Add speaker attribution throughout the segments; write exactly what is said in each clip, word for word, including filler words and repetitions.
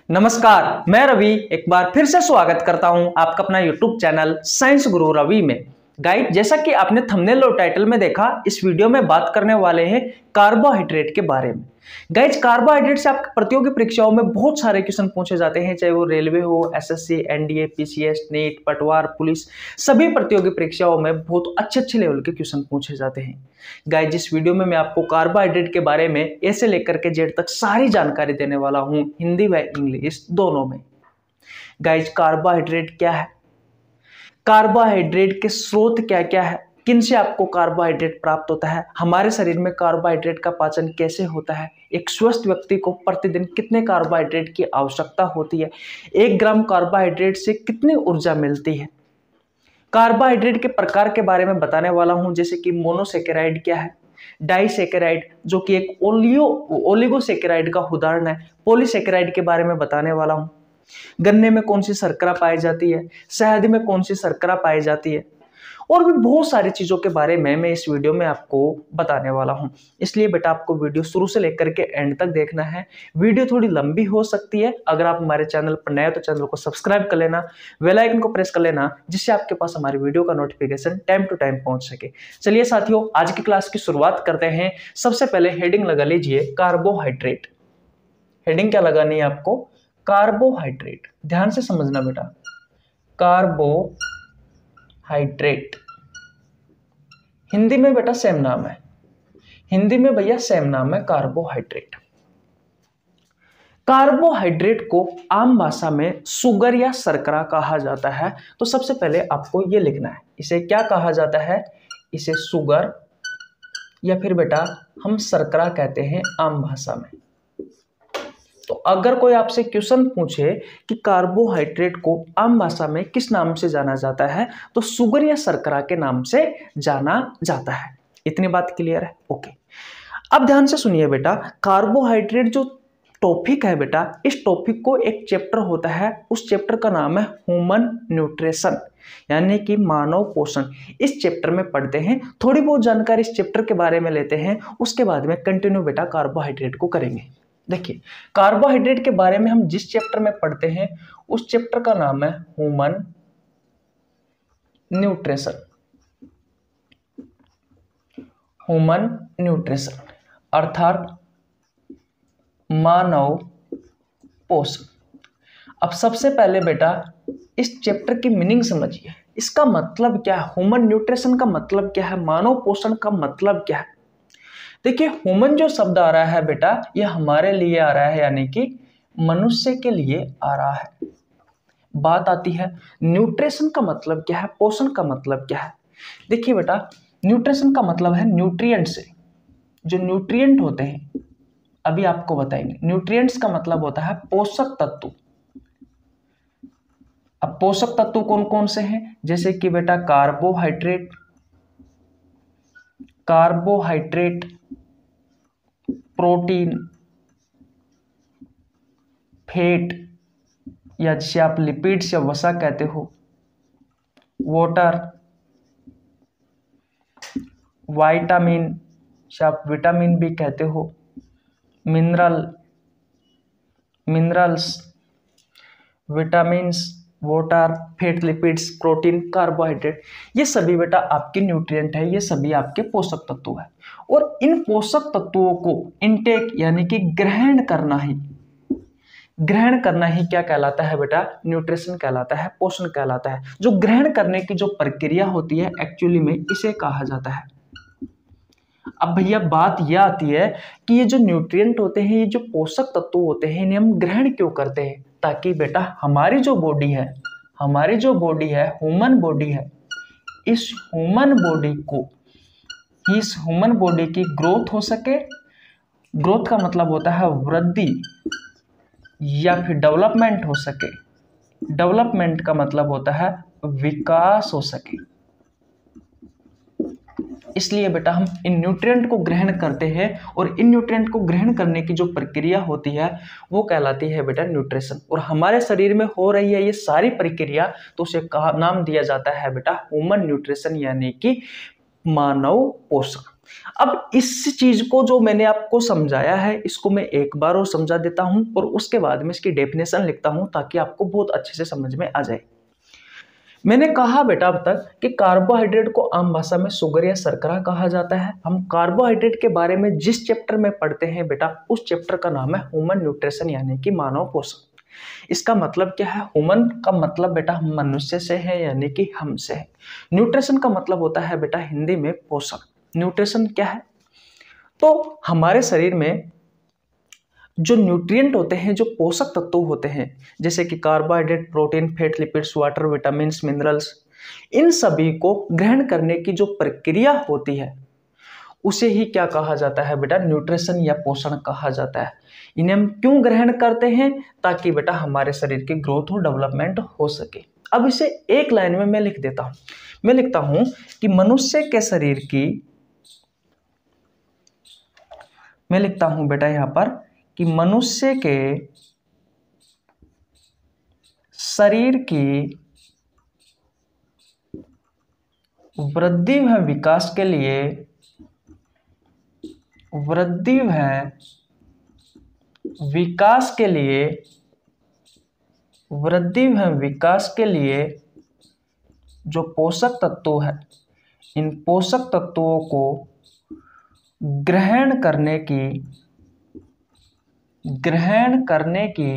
Speaker 1: नमस्कार, मैं रवि एक बार फिर से स्वागत करता हूं आपका अपना यूट्यूब चैनल साइंस गुरु रवि में। गाइड, जैसा कि आपने थंबनेल और टाइटल में देखा, इस वीडियो में बात करने वाले हैं कार्बोहाइड्रेट के बारे में। गाइज, कार्बोहाइड्रेट से आपके प्रतियोगी परीक्षाओं में बहुत सारे क्वेश्चन पूछे जाते हैं, चाहे वो रेलवे हो, एसएससी, एनडीए, पीसीएस, नीट, पटवार, पुलिस, सभी प्रतियोगी परीक्षाओं में बहुत अच्छे अच्छे लेवल के क्वेश्चन पूछे जाते हैं। गाइज, इस वीडियो में मैं आपको कार्बोहाइड्रेट के बारे में ए से लेकर के जेड तक सारी जानकारी देने वाला हूं, हिंदी व इंग्लिश दोनों में। गाइज, कार्बोहाइड्रेट क्या है, कार्बोहाइड्रेट के स्रोत क्या क्या है, किन से आपको कार्बोहाइड्रेट प्राप्त होता है, हमारे शरीर में कार्बोहाइड्रेट का पाचन कैसे होता है, एक स्वस्थ व्यक्ति को प्रतिदिन कितने कार्बोहाइड्रेट की आवश्यकता होती है, एक ग्राम कार्बोहाइड्रेट से कितनी ऊर्जा मिलती है। कार्बोहाइड्रेट के प्रकार के बारे में बताने वाला हूं, जैसे कि मोनोसेकेराइड क्या है, डाइसेकेराइड जो कि एक ओलियो ओलिगोसेकेराइड का उदाहरण है, पॉलीसेकेराइड के बारे में बताने वाला हूं। गन्ने में कौन सी शर्करा पाई जाती है, शहद में कौन सी शर्करा पाई जाती है, और भी बहुत सारी चीजों के बारे में मैं इस वीडियो में आपको बताने वाला हूं। इसलिए बेटा आपको वीडियो शुरू से लेकर के एंड तक देखना है। वीडियो थोड़ी लंबी हो सकती है, अगर आप हमारे चैनल पर नए हो तो चैनल को सब्सक्राइब कर लेना, बेल आइकन को प्रेस कर लेना, जिससे आपके पास हमारी वीडियो का नोटिफिकेशन टाइम टू टाइम पहुंच सके। चलिए साथियों, आज की क्लास की शुरुआत करते हैं। सबसे पहले हेडिंग लगा लीजिए कार्बोहाइड्रेट। हेडिंग क्या लगानी है आपको, कार्बोहाइड्रेट। ध्यान से समझना बेटा, कार्बोहाइड्रेट हिंदी में बेटा सेम नाम है, हिंदी में भैया सेम नाम है कार्बोहाइड्रेट। कार्बोहाइड्रेट को आम भाषा में शुगर या शर्करा कहा जाता है। तो सबसे पहले आपको यह लिखना है, इसे क्या कहा जाता है, इसे शुगर या फिर बेटा हम शर्करा कहते हैं आम भाषा में। तो अगर कोई आपसे क्वेश्चन पूछे कि कार्बोहाइड्रेट को आम भाषा में किस नाम से जाना जाता है, तो शुगर या शर्करा के नाम से जाना जाता है। इतनी बात क्लियर है? ओके, अब ध्यान से सुनिए बेटा, कार्बोहाइड्रेट जो टॉपिक है बेटा, इस टॉपिक को एक चैप्टर होता है, उस चैप्टर का नाम है ह्यूमन न्यूट्रिशन, यानी कि मानव पोषण। इस चैप्टर में पढ़ते हैं, थोड़ी बहुत जानकारी इस चैप्टर के बारे में लेते हैं, उसके बाद में कंटिन्यू बेटा कार्बोहाइड्रेट को करेंगे। देखिए, कार्बोहाइड्रेट के बारे में हम जिस चैप्टर में पढ़ते हैं उस चैप्टर का नाम है ह्यूमन न्यूट्रिशन। ह्यूमन न्यूट्रिशन अर्थात मानव पोषण। अब सबसे पहले बेटा इस चैप्टर की मीनिंग समझिए, इसका मतलब क्या है, ह्यूमन न्यूट्रिशन का मतलब क्या है, मानव पोषण का मतलब क्या है। देखिए, ह्यूमन जो शब्द आ रहा है बेटा, ये हमारे लिए आ रहा है, यानी कि मनुष्य के लिए आ रहा है। बात आती है न्यूट्रिशन का मतलब क्या है, पोषण का मतलब क्या है। देखिए बेटा, न्यूट्रिशन का मतलब है न्यूट्रिएंट से, जो न्यूट्रिएंट होते हैं अभी आपको बताएंगे। न्यूट्रिएंट्स का मतलब होता है पोषक तत्व। अब पोषक तत्व कौन कौन से हैं, जैसे कि बेटा कार्बोहाइड्रेट, कार्बोहाइड्रेट प्रोटीन, फैट या जिसे आप लिपिड्स या वसा कहते हो, वाटर, विटामिन जिसे आप विटामिन भी कहते हो, mineral minerals, vitamins, water, fat, lipids, protein, carbohydrate, ये सभी बेटा आपके न्यूट्रिएंट है, ये सभी आपके पोषक तत्व है। और इन पोषक तत्वों को इनटेक यानी कि ग्रहण करना ही ग्रहण करना ही क्या कहलाता है बेटा, न्यूट्रिशन कहलाता है, पोषण कहलाता है। जो ग्रहण करने की जो प्रक्रिया होती है एक्चुअली में इसे कहा जाता है। अब भैया बात यह आती है कि ये जो न्यूट्रिएंट होते हैं, ये जो पोषक तत्व होते हैं, इन्हें हम ग्रहण क्यों करते हैं, ताकि बेटा हमारी जो बॉडी है हमारी जो बॉडी है ह्यूमन बॉडी है, इस ह्यूमन बॉडी को इस ह्यूमन बॉडी की ग्रोथ हो सके। ग्रोथ का मतलब होता है वृद्धि, या फिर डेवलपमेंट हो सके। डेवलपमेंट का मतलब होता है विकास हो सके। इसलिए बेटा हम इन न्यूट्रिएंट को ग्रहण करते हैं, और इन न्यूट्रिएंट को ग्रहण करने की जो प्रक्रिया होती है वो कहलाती है बेटा न्यूट्रिशन। और हमारे शरीर में हो रही है ये सारी प्रक्रिया, तो उसे कहा नाम दिया जाता है बेटा ह्यूमन न्यूट्रिशन, यानी कि मानव पोषण। अब इस चीज को जो मैंने आपको समझाया है इसको मैं एक बार और समझा देता हूं और उसके बाद में इसकी डेफिनेशन लिखता हूं ताकि आपको बहुत अच्छे से समझ में आ जाए। मैंने कहा बेटा अब तक कि कार्बोहाइड्रेट को आम भाषा में शुगर या शर्करा कहा जाता है। हम कार्बोहाइड्रेट के बारे में जिस चैप्टर में पढ़ते हैं बेटा उस चैप्टर का नाम है ह्यूमन न्यूट्रिशन यानी कि मानव पोषण। इसका मतलब क्या है? ह्यूमन का मतलब बेटा मनुष्य से है यानी कि हमसे है। न्यूट्रिशन का मतलब होता है बेटा हिंदी में पोषण। न्यूट्रिशन क्या है? तो हमारे शरीर में जो न्यूट्रिएंट होते हैं, जो पोषक तत्व होते हैं, जैसे कि carbohydrate, protein, fat, lipids, water, vitamin, minerals, इन सभी को ग्रहण करने की जो प्रक्रिया होती है उसे ही क्या कहा जाता है बेटा? न्यूट्रिशन या पोषण कहा जाता है। इन्हें हम क्यों ग्रहण करते हैं? ताकि बेटा हमारे शरीर की ग्रोथ और डेवलपमेंट हो सके। अब इसे एक लाइन में मैं लिख देता हूं। मैं लिखता हूं कि मनुष्य के शरीर की मैं लिखता हूं बेटा यहां पर कि मनुष्य के शरीर की वृद्धि व विकास के लिए वृद्धि व विकास के लिए वृद्धि व विकास के लिए जो पोषक तत्व है, इन पोषक तत्वों को ग्रहण करने की ग्रहण करने की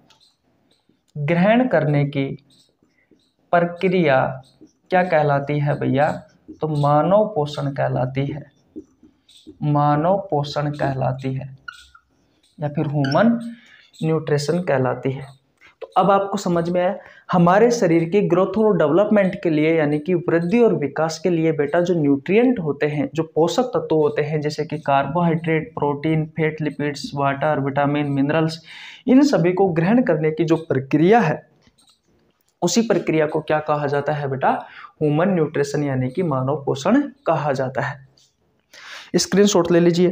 Speaker 1: ग्रहण करने की प्रक्रिया क्या कहलाती है भैया? तो मानव पोषण कहलाती है। मानव पोषण कहलाती है या फिर ह्यूमन न्यूट्रिशन कहलाती है। तो अब आपको समझ में आया, हमारे शरीर की ग्रोथ और डेवलपमेंट के लिए यानी कि वृद्धि और विकास के लिए बेटा जो न्यूट्रिएंट होते हैं, जो पोषक तत्व होते हैं, जैसे कि carbohydrate, protein, fat, lipids, water, vitamin, minerals, इन सभी को ग्रहण करने की जो प्रक्रिया है उसी प्रक्रिया को क्या कहा जाता है बेटा? ह्यूमन न्यूट्रिशन यानी कि मानव पोषण कहा जाता है। स्क्रीनशॉट ले लीजिए,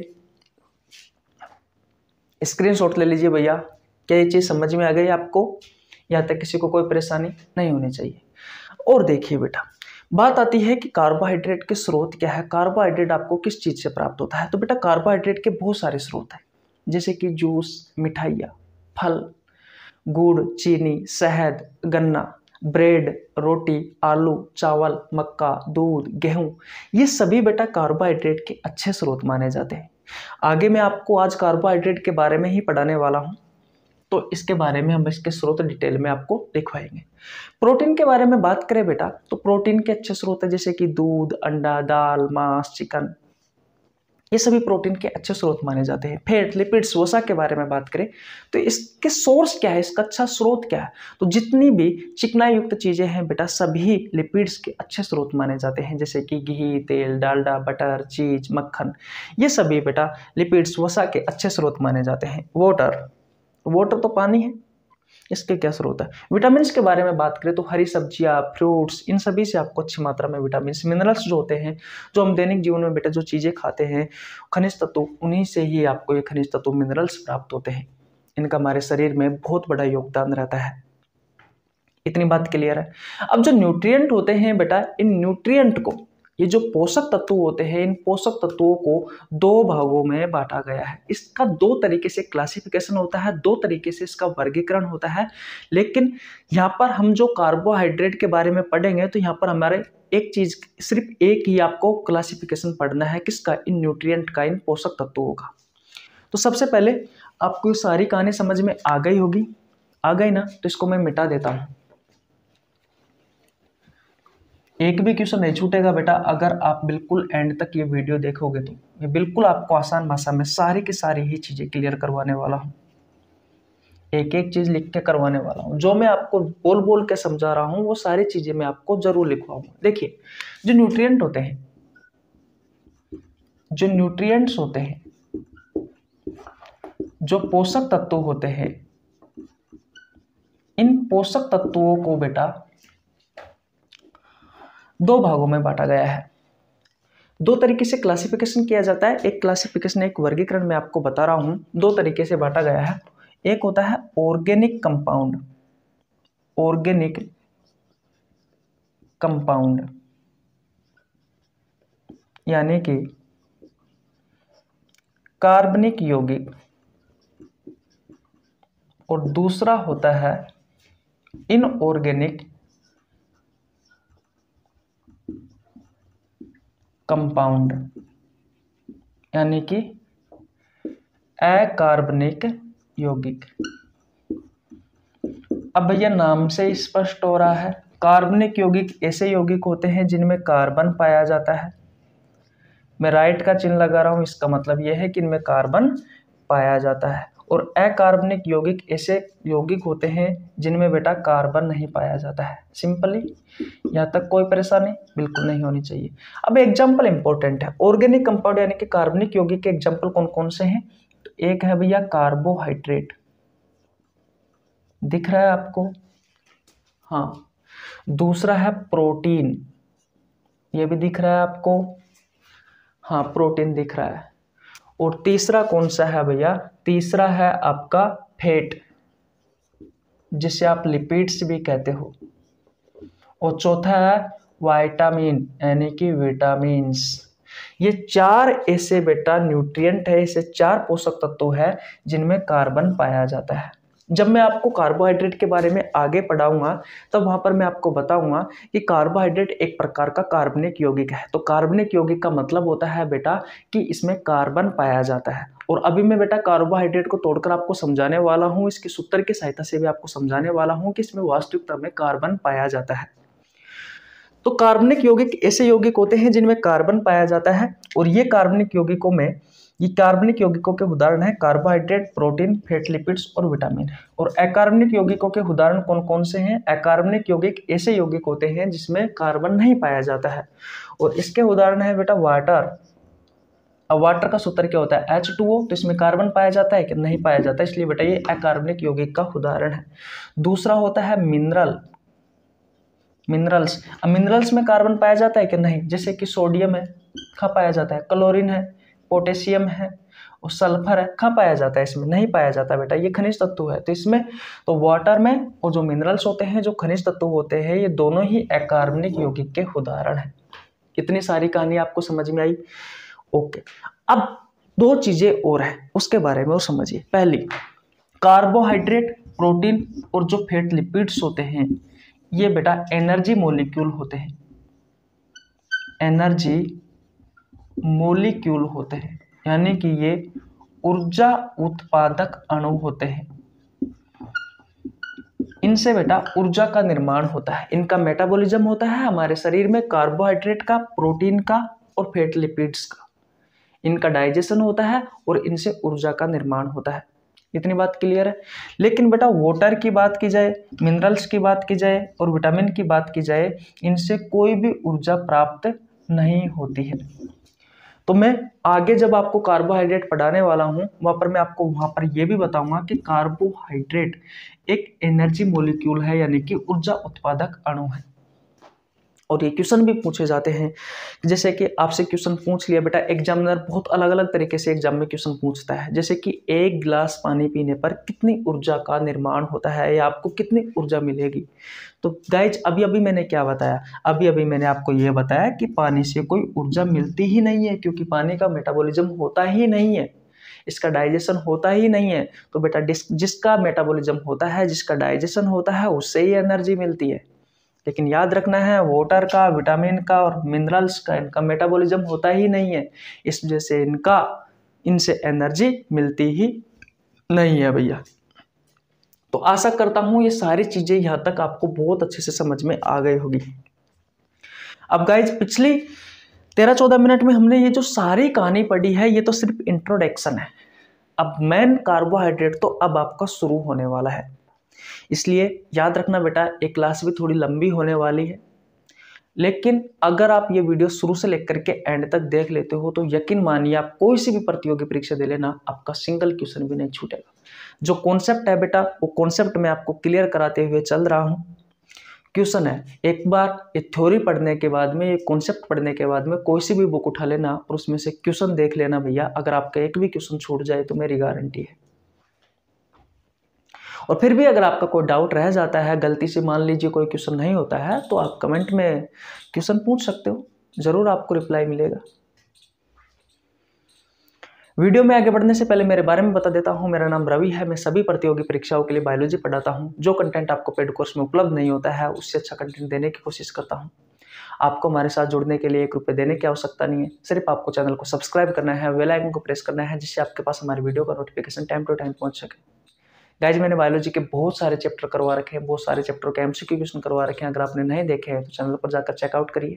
Speaker 1: स्क्रीनशॉट ले लीजिए भैया। क्या ये चीज समझ में आ गई आपको? यहाँ तक किसी को कोई परेशानी नहीं होनी चाहिए। और देखिए बेटा, बात आती है कि कार्बोहाइड्रेट के स्रोत क्या है। कार्बोहाइड्रेट आपको किस चीज से प्राप्त होता है? तो बेटा कार्बोहाइड्रेट के बहुत सारे स्रोत हैं, जैसे कि जूस, मिठाइयाँ, फल, गुड़, चीनी, शहद, गन्ना, ब्रेड, रोटी, आलू, चावल, मक्का, दूध, गेहूं, ये सभी बेटा कार्बोहाइड्रेट के अच्छे स्रोत माने जाते हैं। आगे मैं आपको आज कार्बोहाइड्रेट के बारे में ही पढ़ाने वाला हूं, तो इसके बारे में हम इसके स्रोत डिटेल में आपको दिखवाएंगे। प्रोटीन के बारे में बात करें बेटा, तो प्रोटीन के अच्छे स्रोत है जैसे कि दूध, अंडा, दाल, मांस, चिकन, ये सभी प्रोटीन के अच्छे स्रोत माने जाते हैं। फैट, लिपिड्स, वसा के बारे में बात करें तो इसके सोर्स क्या है, इसका अच्छा स्रोत क्या है? तो जितनी भी चिकनाई युक्त चीजें हैं बेटा सभी लिपिड्स के अच्छे स्रोत माने जाते हैं, जैसे कि घी, तेल, डालडा, बटर, चीज, मक्खन, ये सभी बेटा लिपिड्स, वसा के अच्छे स्रोत माने जाते हैं। वाटर, वाटर तो पानी है, इसके क्या स्रोत है? विटामिन के बारे में बात करें तो हरी सब्जियां, फ्रूट्स, इन सभी से आपको अच्छी मात्रा में विटामिन, मिनरल्स जो होते हैं, जो हम दैनिक जीवन में बेटा जो चीजें खाते हैं, खनिज तत्व, उन्हीं से ही आपको ये खनिज तत्व, मिनरल्स प्राप्त होते हैं। इनका हमारे शरीर में बहुत बड़ा योगदान रहता है। इतनी बात क्लियर है। अब जो न्यूट्रिएंट होते हैं बेटा, इन न्यूट्रिएंट को, ये जो पोषक तत्व होते हैं, इन पोषक तत्वों को दो भागों में बांटा गया है। इसका दो तरीके से क्लासिफिकेशन होता है, दो तरीके से इसका वर्गीकरण होता है। लेकिन यहाँ पर हम जो कार्बोहाइड्रेट के बारे में पढ़ेंगे तो यहाँ पर हमारे एक चीज, सिर्फ एक ही आपको क्लासिफिकेशन पढ़ना है, किसका? इन न्यूट्रिएंट का, इन पोषक तत्वों का। तो सबसे पहले आपको ये सारी कहानी समझ में आ गई होगी। आ गई ना? तो इसको मैं मिटा देता हूँ। एक भी क्वेश्चन नहीं छूटेगा बेटा अगर आप बिल्कुल एंड तक ये वीडियो देखोगे तो। मैं बिल्कुल आपको आसान भाषा में सारी की सारी ही चीजें क्लियर करवाने वाला हूँ, एक एक चीज लिख के करवाने वाला हूँ। जो मैं आपको बोल बोल के समझा रहा हूँ वो सारी चीजें मैं आपको जरूर लिखवाऊंगा। देखिए, जो न्यूट्रिएंट होते हैं, जो न्यूट्रिएंट्स होते हैं, जो पोषक तत्व होते हैं, इन पोषक तत्वों को बेटा दो भागों में बांटा गया है। दो तरीके से क्लासिफिकेशन किया जाता है। एक क्लासिफिकेशन, एक वर्गीकरण मैं आपको बता रहा हूं, दो तरीके से बांटा गया है। एक होता है ऑर्गेनिक कंपाउंड, ऑर्गेनिक कंपाउंड यानी कि कार्बनिक यौगिक और दूसरा होता है इनऑर्गेनिक कंपाउंड, यानी कि अकार्बनिक यौगिक। अब भैया नाम से स्पष्ट हो रहा है, कार्बनिक यौगिक ऐसे यौगिक होते हैं जिनमें कार्बन पाया जाता है। मैं राइट का चिन्ह लगा रहा हूं, इसका मतलब यह है कि इनमें कार्बन पाया जाता है। और अकार्बनिक यौगिक ऐसे यौगिक होते हैं जिनमें बेटा कार्बन नहीं पाया जाता है। सिंपली यहाँ तक कोई परेशानी बिल्कुल नहीं होनी चाहिए। अब एग्जाम्पल इंपॉर्टेंट है, ऑर्गेनिक कंपाउंड यानी कि कार्बनिक यौगिक के एग्जाम्पल कौन कौन से हैं? तो एक है भैया कार्बोहाइड्रेट, दिख रहा है आपको? हाँ। दूसरा है प्रोटीन, ये भी दिख रहा है आपको? हाँ, प्रोटीन दिख रहा है। और तीसरा कौन सा है भैया? तीसरा है आपका फैट, जिसे आप लिपिड्स भी कहते हो। और चौथा है विटामिन, यानी कि विटामिन्स। ये चार ऐसे बेटा न्यूट्रिएंट है, ऐसे चार पोषक तत्व है जिनमें कार्बन पाया जाता है। जब मैं आपको कार्बोहाइड्रेट के बारे में आगे पढ़ाऊंगा तब वहां पर मैं आपको बताऊंगा कि कार्बोहाइड्रेट एक प्रकार का कार्बनिक यौगिक है। तो कार्बनिक यौगिक का मतलब होता है बेटा कि इसमें कार्बन पाया जाता है। और अभी मैं बेटा कार्बोहाइड्रेट को तोड़कर आपको समझाने वाला हूं, इसके सूत्र की सहायता से भी आपको समझाने वाला हूं कि इसमें वास्तविकता में कार्बन पाया जाता है। तो कार्बनिक यौगिक ऐसे यौगिक होते हैं जिनमें कार्बन पाया जाता है। और ये कार्बनिक यौगिकों में ये कार्बनिक यौगिकों के उदाहरण है कार्बोहाइड्रेट, प्रोटीन, फैट, लिपिड्स और विटामिन। और अकार्बनिक यौगिकों के उदाहरण कौन कौन से हैं? अकार्बनिक यौगिक ऐसे यौगिक होते हैं जिसमें कार्बन नहीं पाया जाता है। और इसके उदाहरण है बेटा वाटर। अब वाटर का सूत्र क्या होता है? H two O. तो इसमें कार्बन पाया जाता है कि नहीं पाया जाता, इसलिए बेटा ये अकार्बनिक यौगिक का उदाहरण है। दूसरा होता है मिनरल, मिनरल्स। अब मिनरल्स में कार्बन पाया जाता है कि नहीं? जैसे कि सोडियम है, कहाँ पाया जाता है? क्लोरीन है, पोटेशियम है और सल्फर है, कहाँ पाया जाता है? इसमें नहीं पाया जाता बेटा, ये खनिज तत्व है। तो इसमें तो वाटर में और जो मिनरल्स होते हैं, जो खनिज तत्व होते हैं, ये दोनों ही अकार्बनिक यौगिक के उदाहरण हैं। इतनी सारी कहानी आपको समझ में आई? ओके। अब दो चीजें और हैं, उसके बारे में और समझिए। पहली, कार्बोहाइड्रेट, प्रोटीन और जो फैट लिपिड्स होते हैं, ये बेटा एनर्जी मॉलिक्यूल होते हैं, एनर्जी मॉलिक्यूल होते हैं, यानी कि ये ऊर्जा उत्पादक अणु होते हैं। इनसे बेटा ऊर्जा का निर्माण होता है, इनका मेटाबॉलिज्म होता है हमारे शरीर में, कार्बोहाइड्रेट का, प्रोटीन का और फैट लिपिड्स का। इनका डाइजेशन होता है और इनसे ऊर्जा का निर्माण होता है। इतनी बात क्लियर है? लेकिन बेटा वाटर की बात की जाए, मिनरल्स की बात की जाए और विटामिन की बात की जाए, इनसे कोई भी ऊर्जा प्राप्त नहीं होती है। तो मैं आगे जब आपको कार्बोहाइड्रेट पढ़ाने वाला हूं, वहां पर मैं आपको वहां पर यह भी बताऊंगा कि कार्बोहाइड्रेट एक एनर्जी मॉलिक्यूल है, यानी कि ऊर्जा उत्पादक अणु है। और ये क्वेश्चन भी पूछे जाते हैं, जैसे कि आपसे क्वेश्चन पूछ लिया बेटा, एग्जामिनर बहुत अलग अलग तरीके से एग्जाम में क्वेश्चन पूछता है, जैसे कि एक गिलास पानी पीने पर कितनी ऊर्जा का निर्माण होता है या आपको कितनी ऊर्जा मिलेगी। तो गाइज अभी अभी मैंने क्या बताया? अभी अभी मैंने आपको ये बताया कि पानी से कोई ऊर्जा मिलती ही नहीं है, क्योंकि पानी का मेटाबॉलिज्म होता ही नहीं है, इसका डाइजेशन होता ही नहीं है। तो बेटा जिसका मेटाबॉलिज्म होता है, जिसका डाइजेशन होता है, उससे ही एनर्जी मिलती है। लेकिन याद रखना है, वाटर का, विटामिन का और मिनरल्स का, इनका मेटाबॉलिज्म होता ही नहीं है, इस वजह से इनका इनसे एनर्जी मिलती ही नहीं है भैया। तो आशा करता हूं ये सारी चीजें यहां तक आपको बहुत अच्छे से समझ में आ गई होगी। अब गाइज पिछली तेरह चौदह मिनट में हमने ये जो सारी कहानी पढ़ी है, ये तो सिर्फ इंट्रोडक्शन है। अब मेन कार्बोहाइड्रेट तो अब आपका शुरू होने वाला है, इसलिए याद रखना बेटा, एक क्लास भी थोड़ी लंबी होने वाली है। लेकिन अगर आप ये वीडियो शुरू से लेकर के एंड तक देख लेते हो तो यकीन मानिए, आप कोई सी भी प्रतियोगी परीक्षा दे लेना, आपका सिंगल क्वेश्चन भी नहीं छूटेगा। जो कॉन्सेप्ट है बेटा, वो कॉन्सेप्ट मैं आपको क्लियर कराते हुए चल रहा हूँ। क्वेश्चन है, एक बार ये थ्योरी पढ़ने के बाद में, ये कॉन्सेप्ट पढ़ने के बाद में कोई सी भी बुक उठा लेना और उसमें से क्वेश्चन देख लेना भैया। अगर आपका एक भी क्वेश्चन छूट जाए तो मेरी गारंटी है। और फिर भी अगर आपका कोई डाउट रह जाता है, गलती से मान लीजिए कोई क्वेश्चन नहीं होता है, तो आप कमेंट में क्वेश्चन पूछ सकते हो, जरूर आपको रिप्लाई मिलेगा। वीडियो में आगे बढ़ने से पहले मेरे बारे में बता देता हूं। मेरा नाम रवि है। मैं सभी प्रतियोगी परीक्षाओं के लिए बायोलॉजी पढ़ाता हूं। जो कंटेंट आपको पेड कोर्स में उपलब्ध नहीं होता है उससे अच्छा कंटेंट देने की कोशिश करता हूं। आपको हमारे साथ जुड़ने के लिए एक रुपये देने की आवश्यकता नहीं है। सिर्फ आपको चैनल को सब्सक्राइब करना है, बेल आइकन को प्रेस करना है, जिससे आपके पास हमारी वीडियो का नोटिफिकेशन टाइम टू टाइम पहुंच सके। गाइज, मैंने बायोलॉजी के बहुत सारे चैप्टर करवा रखे हैं, बहुत सारे चैप्टर के एमसीक्यू क्वेश्चन करवा रखे हैं। अगर आपने नहीं देखे हैं तो चैनल पर जाकर चेकआउट करिए।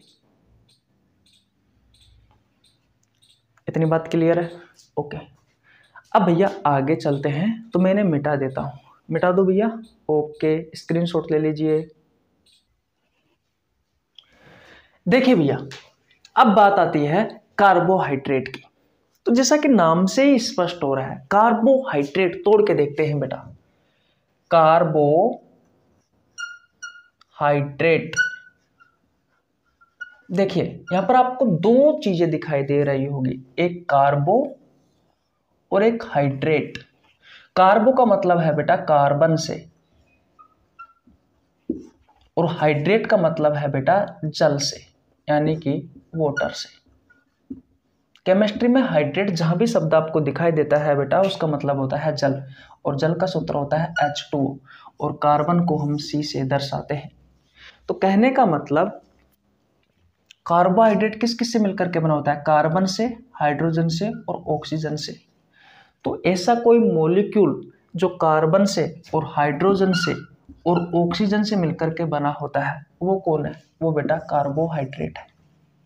Speaker 1: इतनी बात क्लियर है? ओके। अब भैया आगे चलते हैं। तो मैंने मिटा देता हूं, मिटा दो भैया। ओके, स्क्रीनशॉट ले लीजिए। देखिए भैया, अब बात आती है कार्बोहाइड्रेट की। तो जैसा कि नाम से ही स्पष्ट हो रहा है, कार्बोहाइड्रेट तोड़ के देखते हैं बेटा। कार्बोहाइड्रेट, देखिए यहां पर आपको दो चीजें दिखाई दे रही होगी, एक कार्बो और एक हाइड्रेट। कार्बो का मतलब है बेटा कार्बन से, और हाइड्रेट का मतलब है बेटा जल से, यानी कि वाटर से। केमिस्ट्री में हाइड्रेट जहां भी शब्द आपको दिखाई देता है बेटा उसका मतलब होता है जल, और जल का सूत्र होता है एच टू ओ, और कार्बन को हम सी से दर्शाते हैं। तो कहने का मतलब कार्बोहाइड्रेट किस किस से मिलकर के बना होता है? कार्बन से, हाइड्रोजन से और ऑक्सीजन से। तो ऐसा कोई मॉलिक्यूल जो कार्बन से और हाइड्रोजन से और ऑक्सीजन से मिलकर के बना होता है वो कौन है? वो बेटा कार्बोहाइड्रेट है।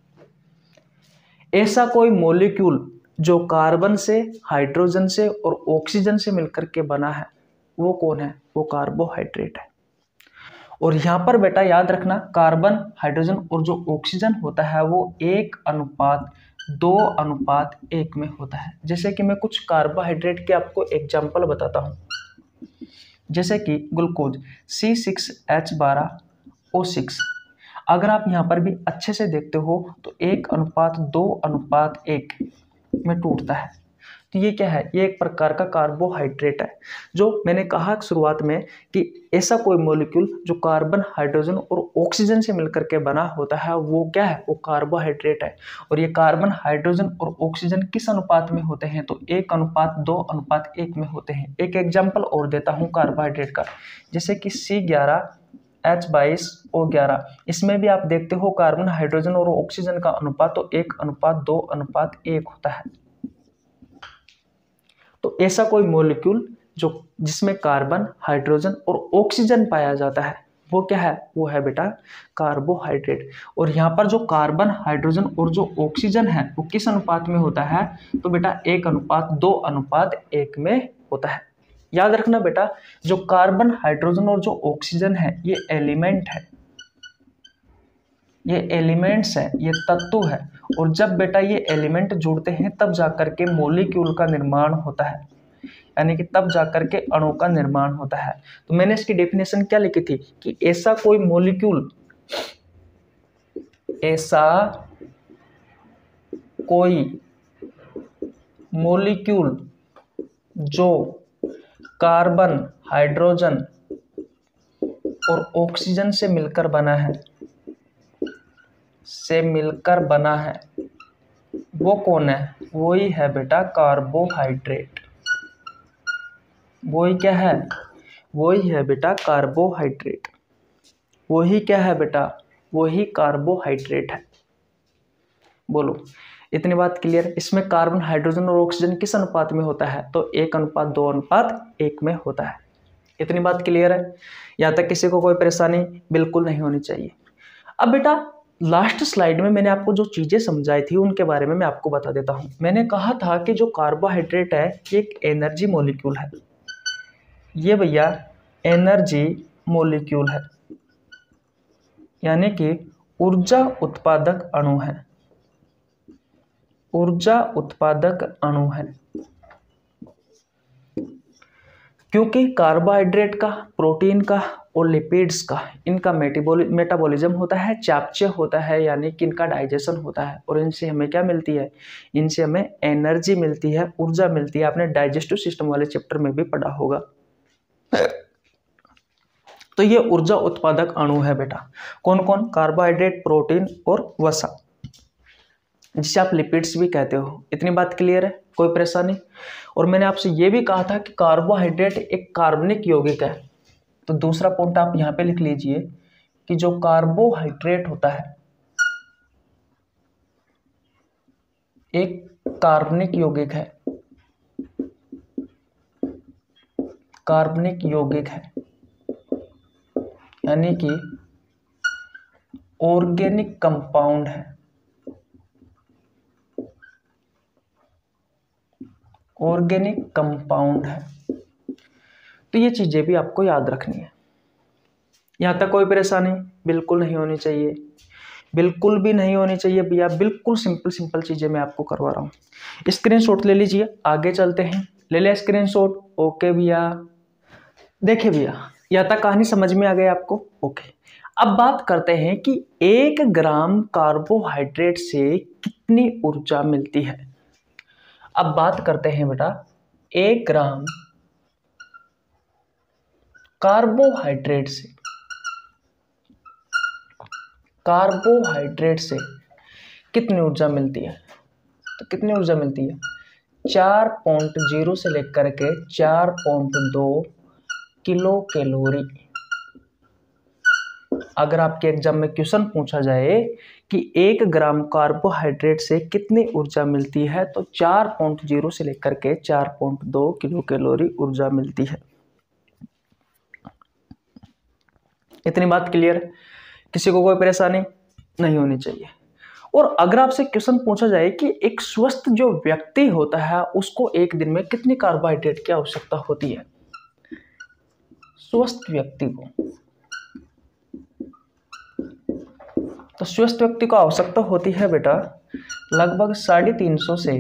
Speaker 1: ऐसा कोई मॉलिक्यूल जो कार्बन से, हाइड्रोजन से और ऑक्सीजन से मिलकर के बना है वो कौन है? वो कार्बोहाइड्रेट है। और यहां पर बेटा याद रखना, कार्बन, हाइड्रोजन और जो ऑक्सीजन होता है वो एक अनुपात दो अनुपात एक में होता है। जैसे कि मैं कुछ कार्बोहाइड्रेट के आपको एग्जाम्पल बताता हूं, जैसे कि ग्लूकोज सी सिक्स एच बारह ओ सिक्स। अगर आप यहाँ पर भी अच्छे से देखते हो तो एक अनुपात दो अनुपात एक में टूटता है। तो ये क्या है? ये एक प्रकार का कार्बोहाइड्रेट है। जो मैंने कहा शुरुआत में कि ऐसा कोई मॉलिक्यूल जो कार्बन, हाइड्रोजन और ऑक्सीजन से मिलकर के बना होता है वो क्या है? वो कार्बोहाइड्रेट है। और ये कार्बन, हाइड्रोजन और ऑक्सीजन किस अनुपात में होते हैं? तो एक अनुपात दो अनुपात एक में होते हैं। एक एग्जाम्पल और देता हूँ कार्बोहाइड्रेट का, जैसे कि सी ग्यारह एच बाईस ओ ग्यारह। इसमें भी आप देखते हो कार्बन, हाइड्रोजन और ऑक्सीजन का अनुपात तो एक अनुपात दो अनुपात एक होता है। तो ऐसा कोई मॉलिक्यूल जो जिसमें कार्बन, हाइड्रोजन और ऑक्सीजन पाया जाता है वो क्या है? वो है बेटा कार्बोहाइड्रेट। और यहाँ पर जो कार्बन, हाइड्रोजन और जो ऑक्सीजन है वो किस अनुपात में होता है? तो बेटा एक अनुपात दो अनुपात एक में होता है। याद रखना बेटा, जो कार्बन, हाइड्रोजन और जो ऑक्सीजन है ये एलिमेंट है, ये एलिमेंट्स है, ये तत्व है। और जब बेटा ये एलिमेंट जुड़ते हैं तब जाकर के मॉलिक्यूल का निर्माण होता है, यानी कि तब जाकर के अणु का निर्माण होता है। तो मैंने इसकी डेफिनेशन क्या लिखी थी कि ऐसा कोई मॉलिक्यूल, ऐसा कोई मॉलिक्यूल जो कार्बन, हाइड्रोजन और ऑक्सीजन से मिलकर बना है से मिलकर बना है वो कौन है? वही है बेटा कार्बोहाइड्रेट। वही क्या है? वही है बेटा कार्बोहाइड्रेट। वही क्या है बेटा? वही कार्बोहाइड्रेट है। बोलो, इतनी बात क्लियर? इसमें कार्बन, हाइड्रोजन और ऑक्सीजन किस अनुपात में होता है? तो एक अनुपात दो अनुपात एक में होता है। इतनी बात क्लियर है? यहाँ तक किसी को कोई परेशानी बिल्कुल नहीं होनी चाहिए। अब बेटा लास्ट स्लाइड में मैंने आपको जो चीजें समझाई थी उनके बारे में मैं आपको बता देता हूं। मैंने कहा था कि जो कार्बोहाइड्रेट है ये एक एनर्जी मॉलिक्यूल है। ये भैया एनर्जी मॉलिक्यूल है, यानी कि ऊर्जा उत्पादक अणु है। ऊर्जा उत्पादक अणु है, क्योंकि कार्बोहाइड्रेट का, प्रोटीन का और लिपिड्स का इनका मेटाबॉलिज्म होता है, चापच्य होता है, यानी कि इनका डाइजेशन होता है। और इनसे हमें क्या मिलती है? इनसे हमें एनर्जी मिलती है, ऊर्जा मिलती है। आपने डाइजेस्टिव सिस्टम वाले चैप्टर में भी पढ़ा होगा। तो ये ऊर्जा उत्पादक अणु है बेटा। कौन कौन? कार्बोहाइड्रेट, प्रोटीन और वसा, जिसे आप लिपिड्स भी कहते हो। इतनी बात क्लियर है? कोई परेशानी? और मैंने आपसे ये भी कहा था कि कार्बोहाइड्रेट एक कार्बनिक यौगिक है, तो दूसरा पॉइंट आप यहाँ पे लिख लीजिए कि जो कार्बोहाइड्रेट होता है एक कार्बनिक यौगिक है, कार्बनिक यौगिक है यानी कि ऑर्गेनिक कंपाउंड है, ऑर्गेनिक कंपाउंड है। तो ये चीजें भी आपको याद रखनी है। यहां तक कोई परेशानी बिल्कुल नहीं होनी चाहिए, बिल्कुल भी नहीं होनी चाहिए भैया, बिल्कुल सिंपल सिंपल चीजें मैं आपको करवा रहा हूँ। स्क्रीनशॉट ले लीजिए, आगे चलते हैं। ले ले स्क्रीनशॉट। ओके भैया, देखिए भैया यहाँ तक कहानी समझ में आ गई आपको? ओके, अब बात करते हैं कि एक ग्राम कार्बोहाइड्रेट से कितनी ऊर्जा मिलती है। अब बात करते हैं बेटा, एक ग्राम कार्बोहाइड्रेट से कार्बोहाइड्रेट से कितनी ऊर्जा मिलती है? तो कितनी ऊर्जा मिलती है? चार पॉइंट जीरो से लेकर के चार पॉइंट दो किलो कैलोरी। अगर आपके एग्जाम में क्वेश्चन पूछा जाए कि एक ग्राम कार्बोहाइड्रेट से कितनी ऊर्जा मिलती है, तो चार पॉइंट जीरो से लेकर के चार पॉइंट दो किलो कैलोरी ऊर्जा मिलती है। इतनी बात क्लियर? किसी को कोई परेशानी नहीं होनी चाहिए। और अगर आपसे क्वेश्चन पूछा जाए कि एक स्वस्थ जो व्यक्ति होता है उसको एक दिन में कितनी कार्बोहाइड्रेट की आवश्यकता होती है? स्वस्थ व्यक्ति को, तो स्वस्थ व्यक्ति को आवश्यकता होती है बेटा लगभग साढ़े तीन सौ से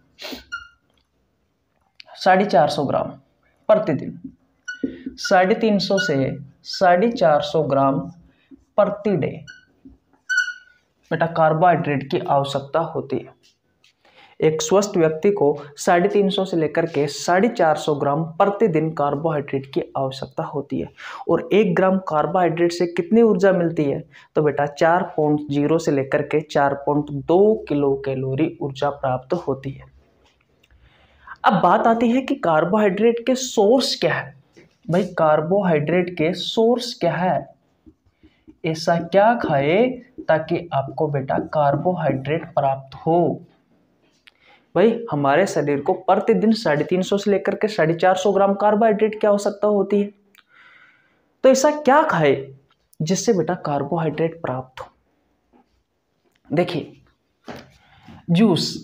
Speaker 1: साढ़े चार सौ ग्राम प्रतिदिन। साढ़े तीन सौ से साढ़े चार सौ ग्राम प्रति डे बेटा कार्बोहाइड्रेट की आवश्यकता होती है। एक स्वस्थ व्यक्ति को साढ़े तीन सौ से लेकर के साढ़े चार सौ ग्राम प्रतिदिन कार्बोहाइड्रेट की आवश्यकता होती है। और एक ग्राम कार्बोहाइड्रेट से कितनी ऊर्जा मिलती है? तो बेटा चार पॉइंट जीरो से लेकर के चार पॉइंट दो किलो कैलोरी ऊर्जा प्राप्त होती है। अब बात आती है कि कार्बोहाइड्रेट के सोर्स क्या है। भाई कार्बोहाइड्रेट के सोर्स क्या है? ऐसा क्या खाए ताकि आपको बेटा कार्बोहाइड्रेट प्राप्त हो? भाई हमारे शरीर को प्रतिदिन साढ़े तीन सौ से लेकर के साढ़े चार सौ ग्राम कार्बोहाइड्रेट की आवश्यकता होती है, तो ऐसा क्या खाए जिससे बेटा कार्बोहाइड्रेट प्राप्त हो? देखिए, जूस,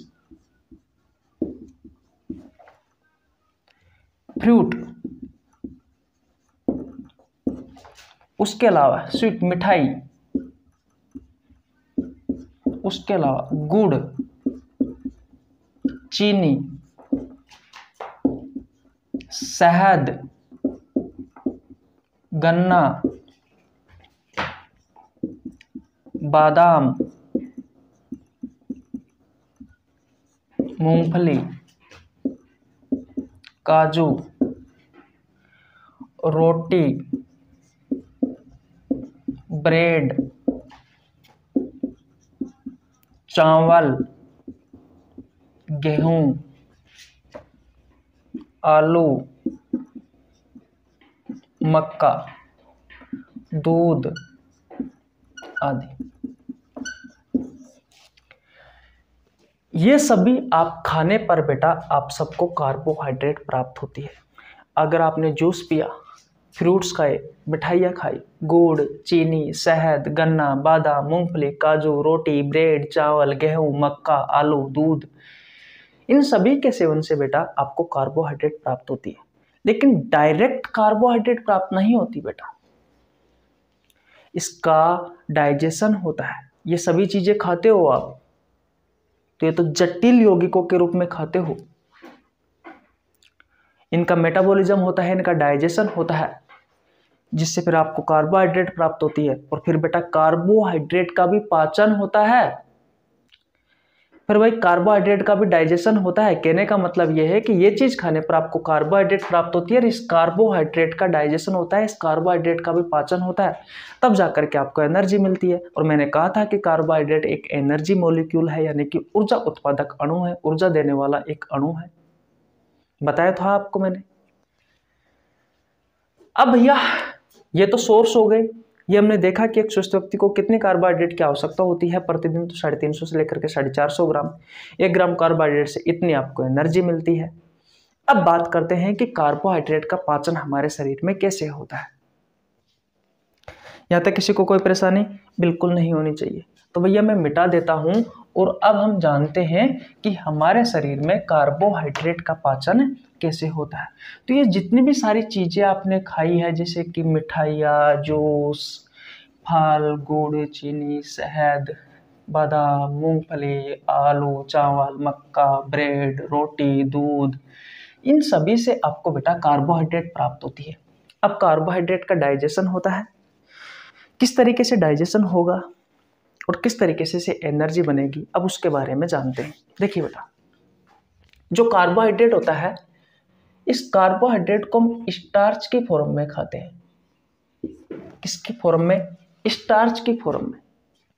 Speaker 1: फ्रूट, उसके अलावा स्वीट मिठाई, उसके अलावा गुड़, चीनी, शहद, गन्ना, बादाम, मूंगफली, काजू, रोटी, ब्रेड, चावल, गेहूं, आलू, मक्का, दूध आदि, ये सभी आप खाने पर बेटा आप सबको कार्बोहाइड्रेट प्राप्त होती है। अगर आपने जूस पिया, फ्रूट्स खाए, मिठाइयाँ खाई, गुड़, चीनी, शहद, गन्ना, बादाम, मूंगफली, काजू, रोटी, ब्रेड, चावल, गेहूं, मक्का, आलू, दूध, इन सभी के सेवन से बेटा आपको कार्बोहाइड्रेट प्राप्त होती है। लेकिन डायरेक्ट कार्बोहाइड्रेट प्राप्त नहीं होती बेटा, इसका डाइजेशन होता है। ये सभी चीजें खाते हो आप तो ये तो जटिल यौगिकों के रूप में खाते हो, इनका मेटाबॉलिज्म होता है, इनका डाइजेशन होता है, जिससे फिर आपको कार्बोहाइड्रेट प्राप्त होती है। और फिर बेटा कार्बोहाइड्रेट का भी पाचन होता है, फिर भाई कार्बोहाइड्रेट का भी डाइजेशन होता है। कहने का मतलब यह है कि ये चीज खाने पर आपको कार्बोहाइड्रेट प्राप्त होती है और इस कार्बोहाइड्रेट का डाइजेशन होता है, इस कार्बोहाइड्रेट का भी पाचन होता है, तब जाकर के आपको एनर्जी मिलती है। और मैंने कहा था कि कार्बोहाइड्रेट एक एनर्जी मॉलिक्यूल है, यानी कि ऊर्जा उत्पादक अणु है, ऊर्जा देने वाला एक अणु है, बताया था आपको मैंने। अब भैया ये तो सोर्स हो गए। ये हमने देखा कि एक स्वस्थ व्यक्ति को कितने कार्बोहाइड्रेट की आवश्यकता होती है प्रतिदिन, तो साढ़े तीन सौ से लेकर के साढ़े चार सौ ग्राम। एक ग्राम कार्बोहाइड्रेट से इतनी आपको एनर्जी मिलती है। अब बात करते हैं कि कार्बोहाइड्रेट का पाचन हमारे शरीर में कैसे होता है। यहाँ तक किसी को कोई परेशानी बिल्कुल नहीं होनी चाहिए, तो भैया मैं मिटा देता हूँ। और अब हम जानते हैं कि हमारे शरीर में कार्बोहाइड्रेट का पाचन कैसे होता है। तो ये जितनी भी सारी चीज़ें आपने खाई है, जैसे कि मिठाइयाँ, जूस, फल, गुड़, चीनी, शहद, बादाम, मूंगफली, आलू, चावल, मक्का, ब्रेड, रोटी, दूध, इन सभी से आपको बेटा कार्बोहाइड्रेट प्राप्त होती है। अब कार्बोहाइड्रेट का डाइजेशन होता है, किस तरीके से डाइजेशन होगा और किस तरीके से से एनर्जी बनेगी, अब उसके बारे में जानते हैं। देखिए बेटा, जो कार्बोहाइड्रेट होता है, इस कार्बोहाइड्रेट को हम स्टार्च की फॉर्म में खाते हैं। किसकी फॉर्म में? स्टार्च की फॉर्म में।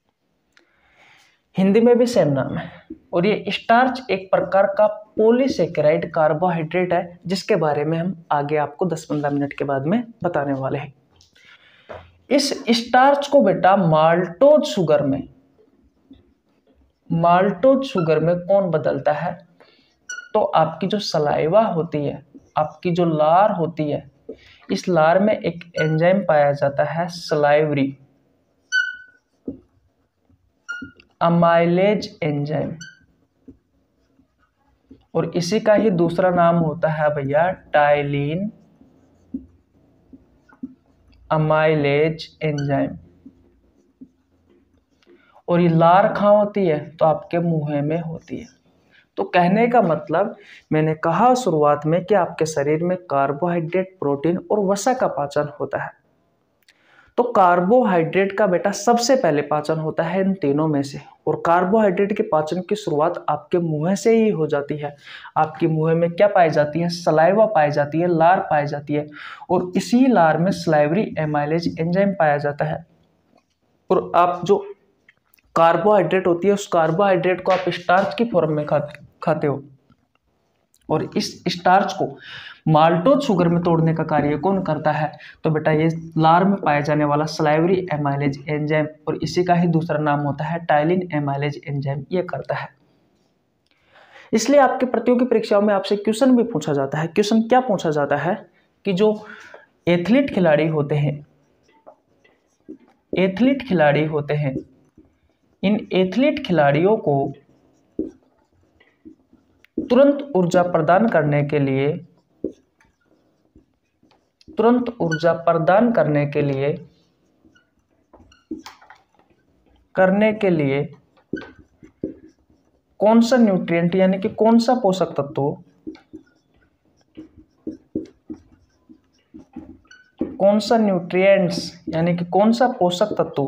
Speaker 1: हिंदी में भी सेम नाम है। और ये स्टार्च एक प्रकार का पॉलीसेकेराइड कार्बोहाइड्रेट है, जिसके बारे में हम आगे आपको दस पंद्रह मिनट के बाद में बताने वाले हैं। इस स्टार्च को बेटा माल्टोज शुगर में माल्टोज शुगर में कौन बदलता है? तो आपकी जो सलाइवा होती है, आपकी जो लार होती है, इस लार में एक एंजाइम पाया जाता है, सलाइवरी अमाइलेज एंजाइम, और इसी का ही दूसरा नाम होता है भैया टाइलिन अमाइलेज एंजाइम। और ये लार कहाँ होती है? तो आपके मुंह में होती है। तो कहने का मतलब, मैंने कहा शुरुआत में कि आपके शरीर में कार्बोहाइड्रेट, प्रोटीन और वसा का पाचन होता है। तो कार्बोहाइड्रेट का बेटा सबसे पहले पाचन होता है इन तीनों में से। और कार्बोहाइड्रेट के पाचन की शुरुआत आपके मुंह से ही हो जाती है। आपके मुंह में क्या पाई जाती है? सलाइवा पाई जाती है, लार पाई जाती है, और इसी लार में सलाइवरी एमाइलेज एंजाइम पाया जाता है। और आप जो कार्बोहाइड्रेट होती है, उस कार्बोहाइड्रेट को आप स्टार्च की फॉर्म में खाते खाते हो। और इस स्टार्च को माल्टोज शुगर में तोड़ने का कार्य कौन करता है? तो बेटा ये लार में पाए जाने वाला सलाइवरी एमाइलेज एंजाइम, और इसी का ही दूसरा नाम होता है टाइलिन एमाइलेज एंजाइम, ये करता है। इसलिए आपके प्रतियोगी परीक्षाओं में आपसे क्वेश्चन भी पूछा जाता है। क्वेश्चन क्या पूछा जाता है कि जो एथलीट खिलाड़ी होते हैं एथलीट खिलाड़ी होते हैं इन एथलीट खिलाड़ियों को तुरंत ऊर्जा प्रदान करने के लिए तुरंत ऊर्जा प्रदान करने के लिए करने के लिए कौन सा न्यूट्रिएंट यानी कि कौन सा पोषक तत्व कौन सा न्यूट्रिएंट्स यानी कि कौन सा पोषक तत्व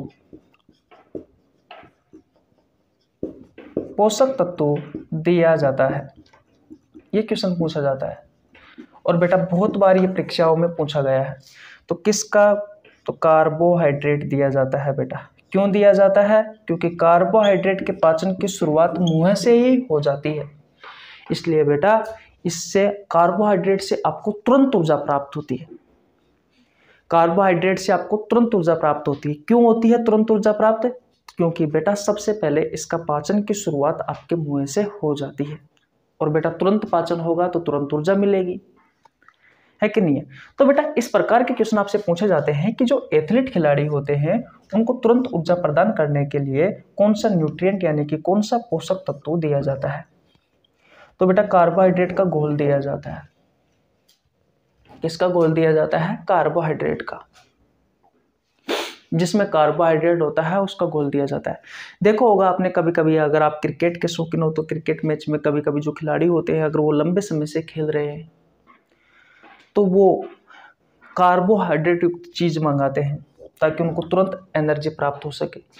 Speaker 1: पोषक तत्व दिया जाता है? ये क्वेश्चन पूछा जाता है। और बेटा बहुत बार ये परीक्षाओं में पूछा गया है। तो किसका? तो कार्बोहाइड्रेट दिया जाता है बेटा। क्यों दिया जाता है? क्योंकि कार्बोहाइड्रेट के पाचन की शुरुआत मुंह से ही हो जाती है। इसलिए बेटा इससे कार्बोहाइड्रेट से आपको तुरंत ऊर्जा प्राप्त होती है। कार्बोहाइड्रेट से आपको तुरंत ऊर्जा प्राप्त होती है। क्यों होती है तुरंत ऊर्जा प्राप्त? क्योंकि बेटा सबसे पहले इसका पाचन की शुरुआत आपके मुंह से हो जाती है। और बेटा तुरंत पाचन होगा तो तुरंत ऊर्जा मिलेगी, है कि नहीं है? तो बेटा इस प्रकार के क्वेश्चन आपसे पूछे जाते हैं कि जो एथलीट खिलाड़ी होते हैं उनको तुरंत ऊर्जा प्रदान करने के लिए कौन सा न्यूट्रिएंट यानी कि कौन सा पोषक तत्व दिया जाता है? तो बेटा कार्बोहाइड्रेट का घोल दिया जाता है। किसका घोल दिया जाता है? कार्बोहाइड्रेट का। जिसमें कार्बोहाइड्रेट होता है उसका घोल दिया जाता है। देखो होगा आपने कभी कभी, अगर आप क्रिकेट के शौकीन हो तो क्रिकेट मैच में कभी कभी जो खिलाड़ी होते हैं अगर वो लंबे समय से खेल रहे हैं तो वो कार्बोहाइड्रेट युक्त चीज मंगाते हैं ताकि उनको तुरंत एनर्जी प्राप्त हो सके।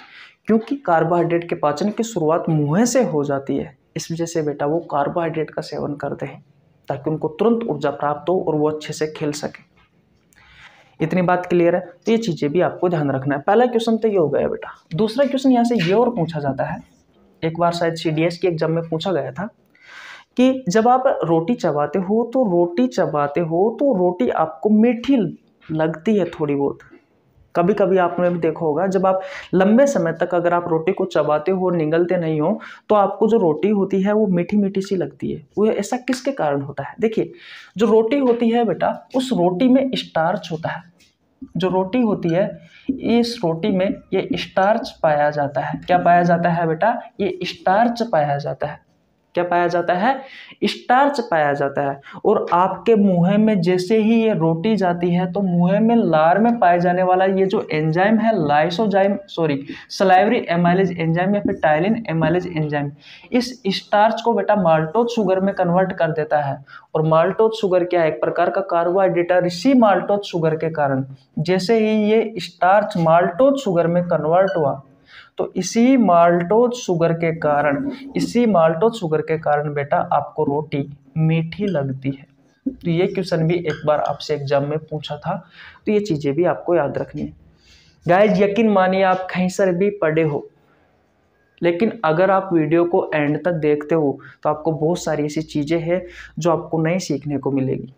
Speaker 1: क्योंकि कार्बोहाइड्रेट के पाचन की शुरुआत मुंह से हो जाती है, इस वजह से बेटा वो कार्बोहाइड्रेट का सेवन करते हैं ताकि उनको तुरंत ऊर्जा प्राप्त हो और वो अच्छे से खेल सके। इतनी बात क्लियर है? तो ये चीजें भी आपको ध्यान रखना है। पहला क्वेश्चन तो ये हो गया बेटा। दूसरा क्वेश्चन यहाँ से ये और पूछा जाता है, एक बार शायद सीडीएस की एग्जाम में पूछा गया था कि जब आप रोटी चबाते हो तो रोटी चबाते हो तो रोटी आपको मीठी लगती है थोड़ी बहुत। कभी कभी आपने भी देखा होगा, जब आप लंबे समय तक अगर आप रोटी को चबाते हो और निगलते नहीं हो तो आपको जो रोटी होती है वो मीठी मीठी सी लगती है। वो ऐसा किसके कारण होता है? देखिए, जो रोटी होती है बेटा, उस रोटी में स्टार्च होता है। जो रोटी होती है, इस रोटी में ये स्टार्च पाया जाता है। क्या पाया जाता है बेटा? ये स्टार्च पाया जाता है। क्या पाया जाता है? स्टार्च पाया जाता है। और आपके मुंह में जैसे ही ये रोटी जाती है तो मुंह में लार में पाए जाने वाला ये जो एंजाइम है, lysozyme sorry salivary amylase enzyme या फिर टाइलिन एमाइलेज एंजाइम, इस स्टार्च को बेटा माल्टोज शुगर में कन्वर्ट कर देता है। और माल्टोज शुगर क्या है? एक प्रकार का कार्बोहाइड्रेट है। इसी माल्टोज शुगर के कारण जैसे ही ये स्टार्च माल्टोज शुगर में कन्वर्ट हुआ तो इसी माल्टोज शुगर के कारण इसी माल्टोज शुगर के कारण बेटा आपको रोटी मीठी लगती है। तो ये क्वेश्चन भी एक बार आपसे एग्जाम में पूछा था, तो ये चीजें भी आपको याद रखनी है। गाइस, यकीन मानिए आप कहीं से भी पढ़े हो, लेकिन अगर आप वीडियो को एंड तक देखते हो तो आपको बहुत सारी ऐसी चीजें हैं जो आपको नई सीखने को मिलेगी।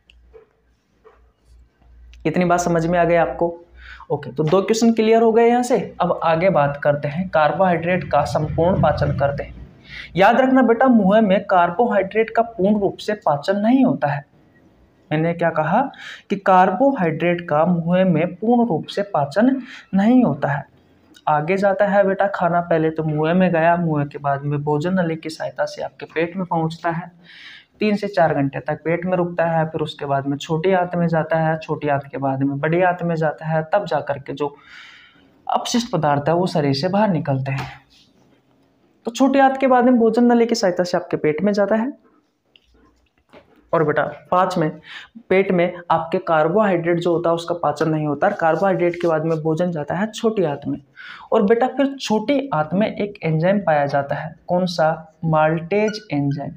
Speaker 1: इतनी बात समझ में आ गई आपको? ओके, तो दो क्वेश्चन क्लियर हो गए यहाँ से। अब आगे बात करते हैं, कार्बोहाइड्रेट का संपूर्ण पाचन करते हैं। याद रखना बेटा, मुंह में कार्बोहाइड्रेट का पूर्ण रूप से पाचन नहीं होता है। मैंने क्या कहा कि कार्बोहाइड्रेट का मुंह में पूर्ण रूप से पाचन नहीं होता है। आगे जाता है बेटा खाना, पहले तो मुंह में गया, मुंह के बाद में भोजन नली की सहायता से आपके पेट में पहुंचता है, तीन से चार घंटे तक पेट में रुकता है, फिर उसके बाद में छोटी आंत में जाता है, छोटी आंत के बाद में बड़ी आंत में जाता है, तब जाकर के जो अपशिष्ट पदार्थ है वो शरीर से बाहर निकलते हैं। तो छोटी आंत के बाद में भोजन नली की सहायता से आपके पेट में जाता है। और बेटा पाँच में पेट में आपके कार्बोहाइड्रेट जो होता है उसका पाचन नहीं होता। कार्बोहाइड्रेट के बाद में भोजन जाता है छोटी आंत में, और बेटा फिर छोटी आंत में एक एंजाइम पाया जाता है। कौन सा? Maltase enzyme.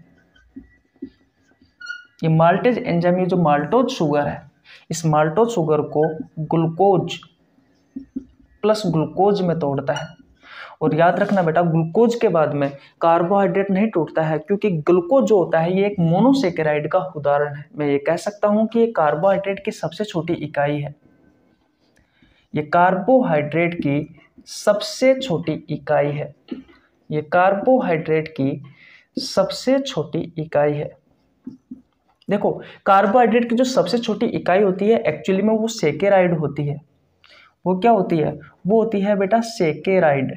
Speaker 1: ये माल्टेज एंजाइम, ये जो माल्टोज शुगर है, इस माल्टोज शुगर को ग्लूकोज प्लस ग्लूकोज में तोड़ता है। और याद रखना बेटा, ग्लूकोज के बाद में कार्बोहाइड्रेट नहीं टूटता है, क्योंकि ग्लूकोज जो होता है ये एक मोनोसेकेराइड का उदाहरण है। मैं ये कह सकता हूं कि ये कार्बोहाइड्रेट की सबसे छोटी इकाई है। ये कार्बोहाइड्रेट की सबसे छोटी इकाई है। ये कार्बोहाइड्रेट की सबसे छोटी इकाई है। देखो, कार्बोहाइड्रेट की जो सबसे छोटी इकाई होती है एक्चुअली में वो सेकेराइड होती है। वो क्या होती है? वो होती है बेटा सेकेराइड।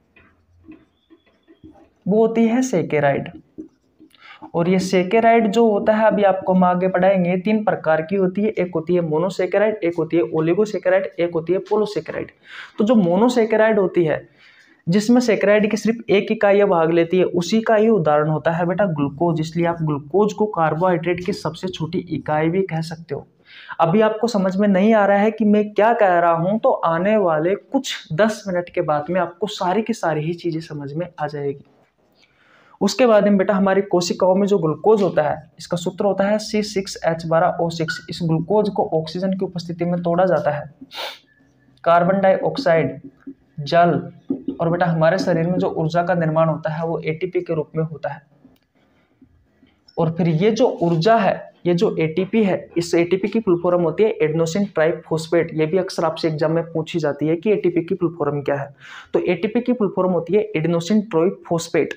Speaker 1: वो होती है सेकेराइड। और ये सेकेराइड जो होता है, अभी आपको हम आगे पढ़ाएंगे, तीन प्रकार की होती है। एक होती है मोनोसेकेराइड, एक होती है ओलिगोसेकेराइड, एक होती है पोलोसेकेराइड। तो जो मोनोसेकेराइड होती है, जिसमें सेकेराइड की सिर्फ एक इकाई भाग लेती है, उसी का ही उदाहरण होता है बेटा ग्लूकोज। इसलिए आप ग्लूकोज को कार्बोहाइड्रेट की सबसे छोटी इकाई भी कह सकते हो। अभी आपको समझ में नहीं आ रहा है कि मैं क्या कह रहा हूं, तो आने वाले कुछ दस मिनट के बाद में आपको सारी की सारी ही चीजें समझ में आ जाएगी। उसके बाद में बेटा हमारी कोशिकाओं में जो ग्लूकोज होता है, इसका सूत्र होता है सी सिक्स एच बारह ओ सिक्स। इस ग्लूकोज को ऑक्सीजन की उपस्थिति में तोड़ा जाता है। कार्बन डाइऑक्साइड, जल और बेटा हमारे शरीर में जो ऊर्जा का निर्माण होता है वो एटीपी के रूप में होता है। और फिर ये जो ऊर्जा है, ये जो एटीपी है, इस एटीपी की फुल फॉर्म होती है एडेनोसिन ट्राइफॉस्फेट। ये भी अक्सर आपसे एग्जाम में पूछी जाती है कि एटीपी की फुल फॉर्म क्या है। तो एटीपी की फुल फॉर्म होती है एडेनोसिन ट्राइफॉस्फेट।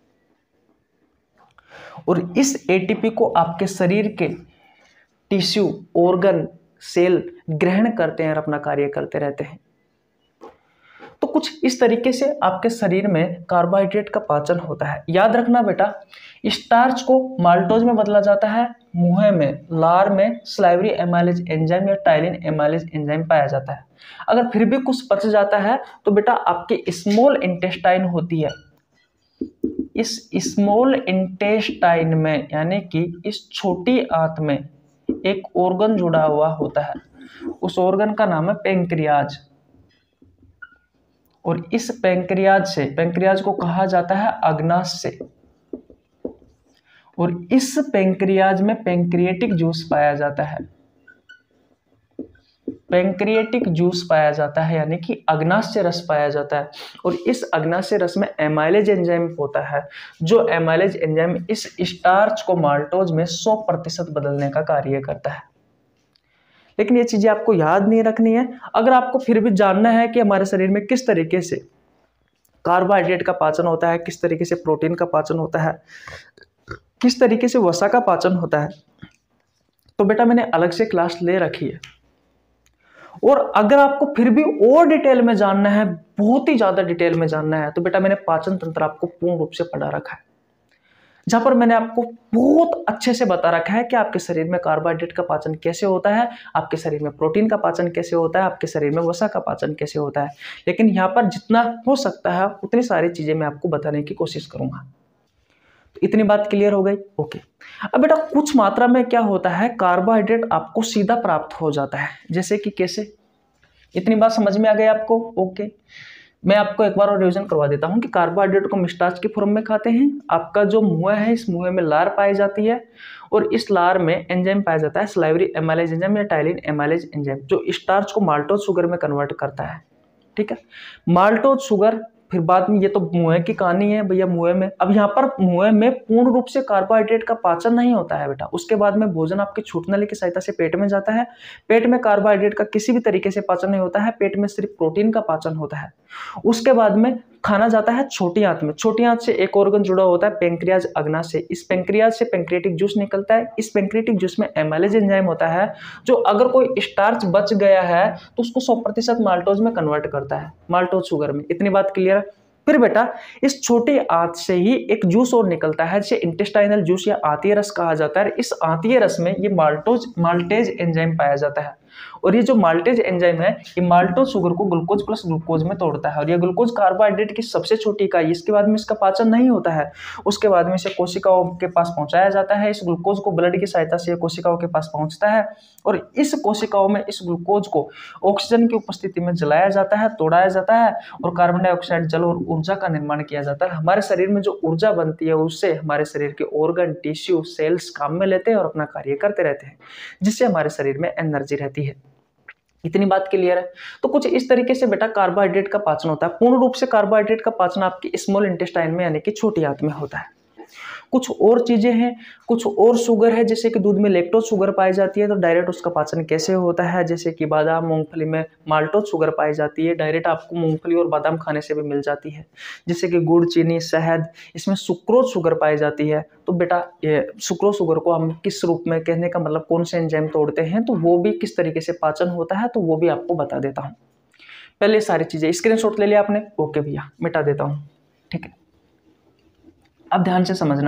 Speaker 1: और इस एटीपी को आपके शरीर के टिश्यू, ऑर्गन, सेल ग्रहण करते हैं और अपना कार्य करते रहते हैं। तो कुछ इस तरीके से आपके शरीर में कार्बोहाइड्रेट का पाचन होता है। याद रखना बेटा, स्टार्च को माल्टोज में बदला जाता है, मुंह में, लार में सलाइवरी एमाइलेज एंजाइम या टाइलिन एमाइलेज एंजाइम पाया जाता है। अगर फिर भी कुछ बच जाता है तो बेटा आपके स्मॉल इंटेस्टाइन होती है। इस स्मॉल इंटेस्टाइन में, यानी कि इस छोटी आंत में एक ऑर्गन जुड़ा हुआ होता है। उस ऑर्गन का नाम है पेंक्रियाज। और इस पैंक्रियाज से, पैंक्रियाज को कहा जाता है अग्नाशय, और इस पैंक्रियाज में पैंक्रिएटिक जूस पाया जाता है, पैंक्रिएटिक जूस पाया जाता है, यानी कि अग्नाशय रस पाया जाता है। और इस अग्नाशय रस में एमाइलेज एंजाइम होता है, जो एमाइलेज एंजाइम इस स्टार्च को माल्टोज में सौ प्रतिशत बदलने का कार्य करता है। लेकिन ये चीजें आपको याद नहीं रखनी है। अगर आपको फिर भी जानना है कि हमारे शरीर में किस तरीके से कार्बोहाइड्रेट का पाचन होता है, किस तरीके से प्रोटीन का पाचन होता है, किस तरीके से वसा का पाचन होता है, तो बेटा मैंने अलग से क्लास ले रखी है। और अगर आपको फिर भी और डिटेल में जानना है, बहुत ही ज्यादा डिटेल में जानना है, तो बेटा मैंने पाचन तंत्र आपको पूर्ण रूप से पढ़ा रखा है, जहां पर मैंने आपको बहुत अच्छे से बता रखा है कि आपके शरीर में कार्बोहाइड्रेट का पाचन कैसे होता है, आपके शरीर में प्रोटीन का पाचन कैसे होता है, आपके शरीर में वसा का पाचन कैसे होता है। लेकिन यहाँ पर जितना हो सकता है उतनी सारी चीजें मैं आपको बताने की कोशिश करूंगा। तो इतनी बात क्लियर हो गई? ओके। अब बेटा कुछ मात्रा में क्या होता है, कार्बोहाइड्रेट आपको सीधा प्राप्त हो जाता है, जैसे कि कैसे, इतनी बात समझ में आ गई आपको? ओके। मैं आपको एक बार और रिवीजन करवा देता हूं कि कार्बोहाइड्रेट को हम स्टार्च के फॉर्म में खाते हैं। आपका जो मुंह है, इस मुंह में लार पाई जाती है, और इस लार में एंजाइम पाया जाता है, सलाइवरी एमाइलेज एंजाइम या टाइलिन एमाइलेज एंजाइम, जो स्टार्च को माल्टोज शुगर में कन्वर्ट करता है। ठीक है, माल्टोज शुगर, फिर बाद में, ये तो मुंह की कहानी है भैया, मुंह में। अब यहाँ पर मुंह में पूर्ण रूप से कार्बोहाइड्रेट का पाचन नहीं होता है बेटा। उसके बाद में भोजन आपके छूटनली की सहायता से पेट में जाता है। पेट में कार्बोहाइड्रेट का किसी भी तरीके से पाचन नहीं होता है, पेट में सिर्फ प्रोटीन का पाचन होता है। उसके बाद में खाना जाता है छोटी आंत में। छोटी आंत से एक ऑर्गन जुड़ा होता है, पैंक्रियाज अग्नाशय। इस पैंक्रियाज से पैंक्रिएटिक जूस निकलता है। इस पैंक्रिएटिक जूस में एमाइलेज एंजाइम होता है, जो अगर कोई स्टार्च बच गया है तो उसको सौ प्रतिशत माल्टोज में कन्वर्ट करता है, माल्टोज शुगर में। इतनी बात क्लियर है? फिर बेटा इस छोटी आंत से ही एक जूस और निकलता है, जिसे इंटेस्टाइनल जूस या आंतीय रस कहा जाता है। इस आंतीय रस में ये माल्टोज माल्टेज एंजाइम पाया जाता है, और ये जो माल्टेज एंजाइम है, ये माल्टोज शुगर को ग्लूकोज प्लस ग्लूकोज में तोड़ता है। और ये ग्लूकोज कार्बोहाइड्रेट की सबसे छोटी इकाई, इसके बाद में इसका पाचन नहीं होता है। उसके बाद में इसे कोशिकाओं के पास पहुंचाया जाता है। इस ग्लूकोज को ब्लड की सहायता से कोशिकाओं के पास पहुंचता है, और इस कोशिकाओं में इस ग्लूकोज को ऑक्सीजन की उपस्थिति में जलाया जाता है, तोड़ाया जाता है, और कार्बन डाइऑक्साइड, जल और ऊर्जा का निर्माण किया जाता है। हमारे शरीर में जो ऊर्जा बनती है, उससे हमारे शरीर के ऑर्गन, टिश्यू, सेल्स काम में लेते हैं और अपना कार्य करते रहते हैं, जिससे हमारे शरीर में एनर्जी रहती है। इतनी बात क्लियर है? तो कुछ इस तरीके से बेटा कार्बोहाइड्रेट का पाचन होता है। पूर्ण रूप से कार्बोहाइड्रेट का पाचन आपकी स्मॉल इंटेस्टाइन में, यानी कि छोटी आंत में होता है। कुछ और चीजें हैं, कुछ और शुगर है, जैसे कि दूध में लैक्टोज शुगर पाई जाती है, तो डायरेक्ट उसका पाचन कैसे होता है, जैसे कि बादाम, मूंगफली में माल्टोज शुगर पाई जाती है, डायरेक्ट आपको मूंगफली और बादाम खाने से भी मिल जाती है। जैसे कि गुड़, चीनी, शहद, इसमें सुक्रोज शुगर पाई जाती है। तो बेटा ये सुक्रोज शुगर को हम किस रूप में, कहने का मतलब कौन से एंजाइम तोड़ते हैं, तो वो भी किस तरीके से पाचन होता है, तो वो भी आपको बता देता हूँ। पहले सारी चीजें स्क्रीनशॉट ले लिया आपने? ओके भैया, मिटा देता हूँ। ठीक है, अब ध्यान से समझना।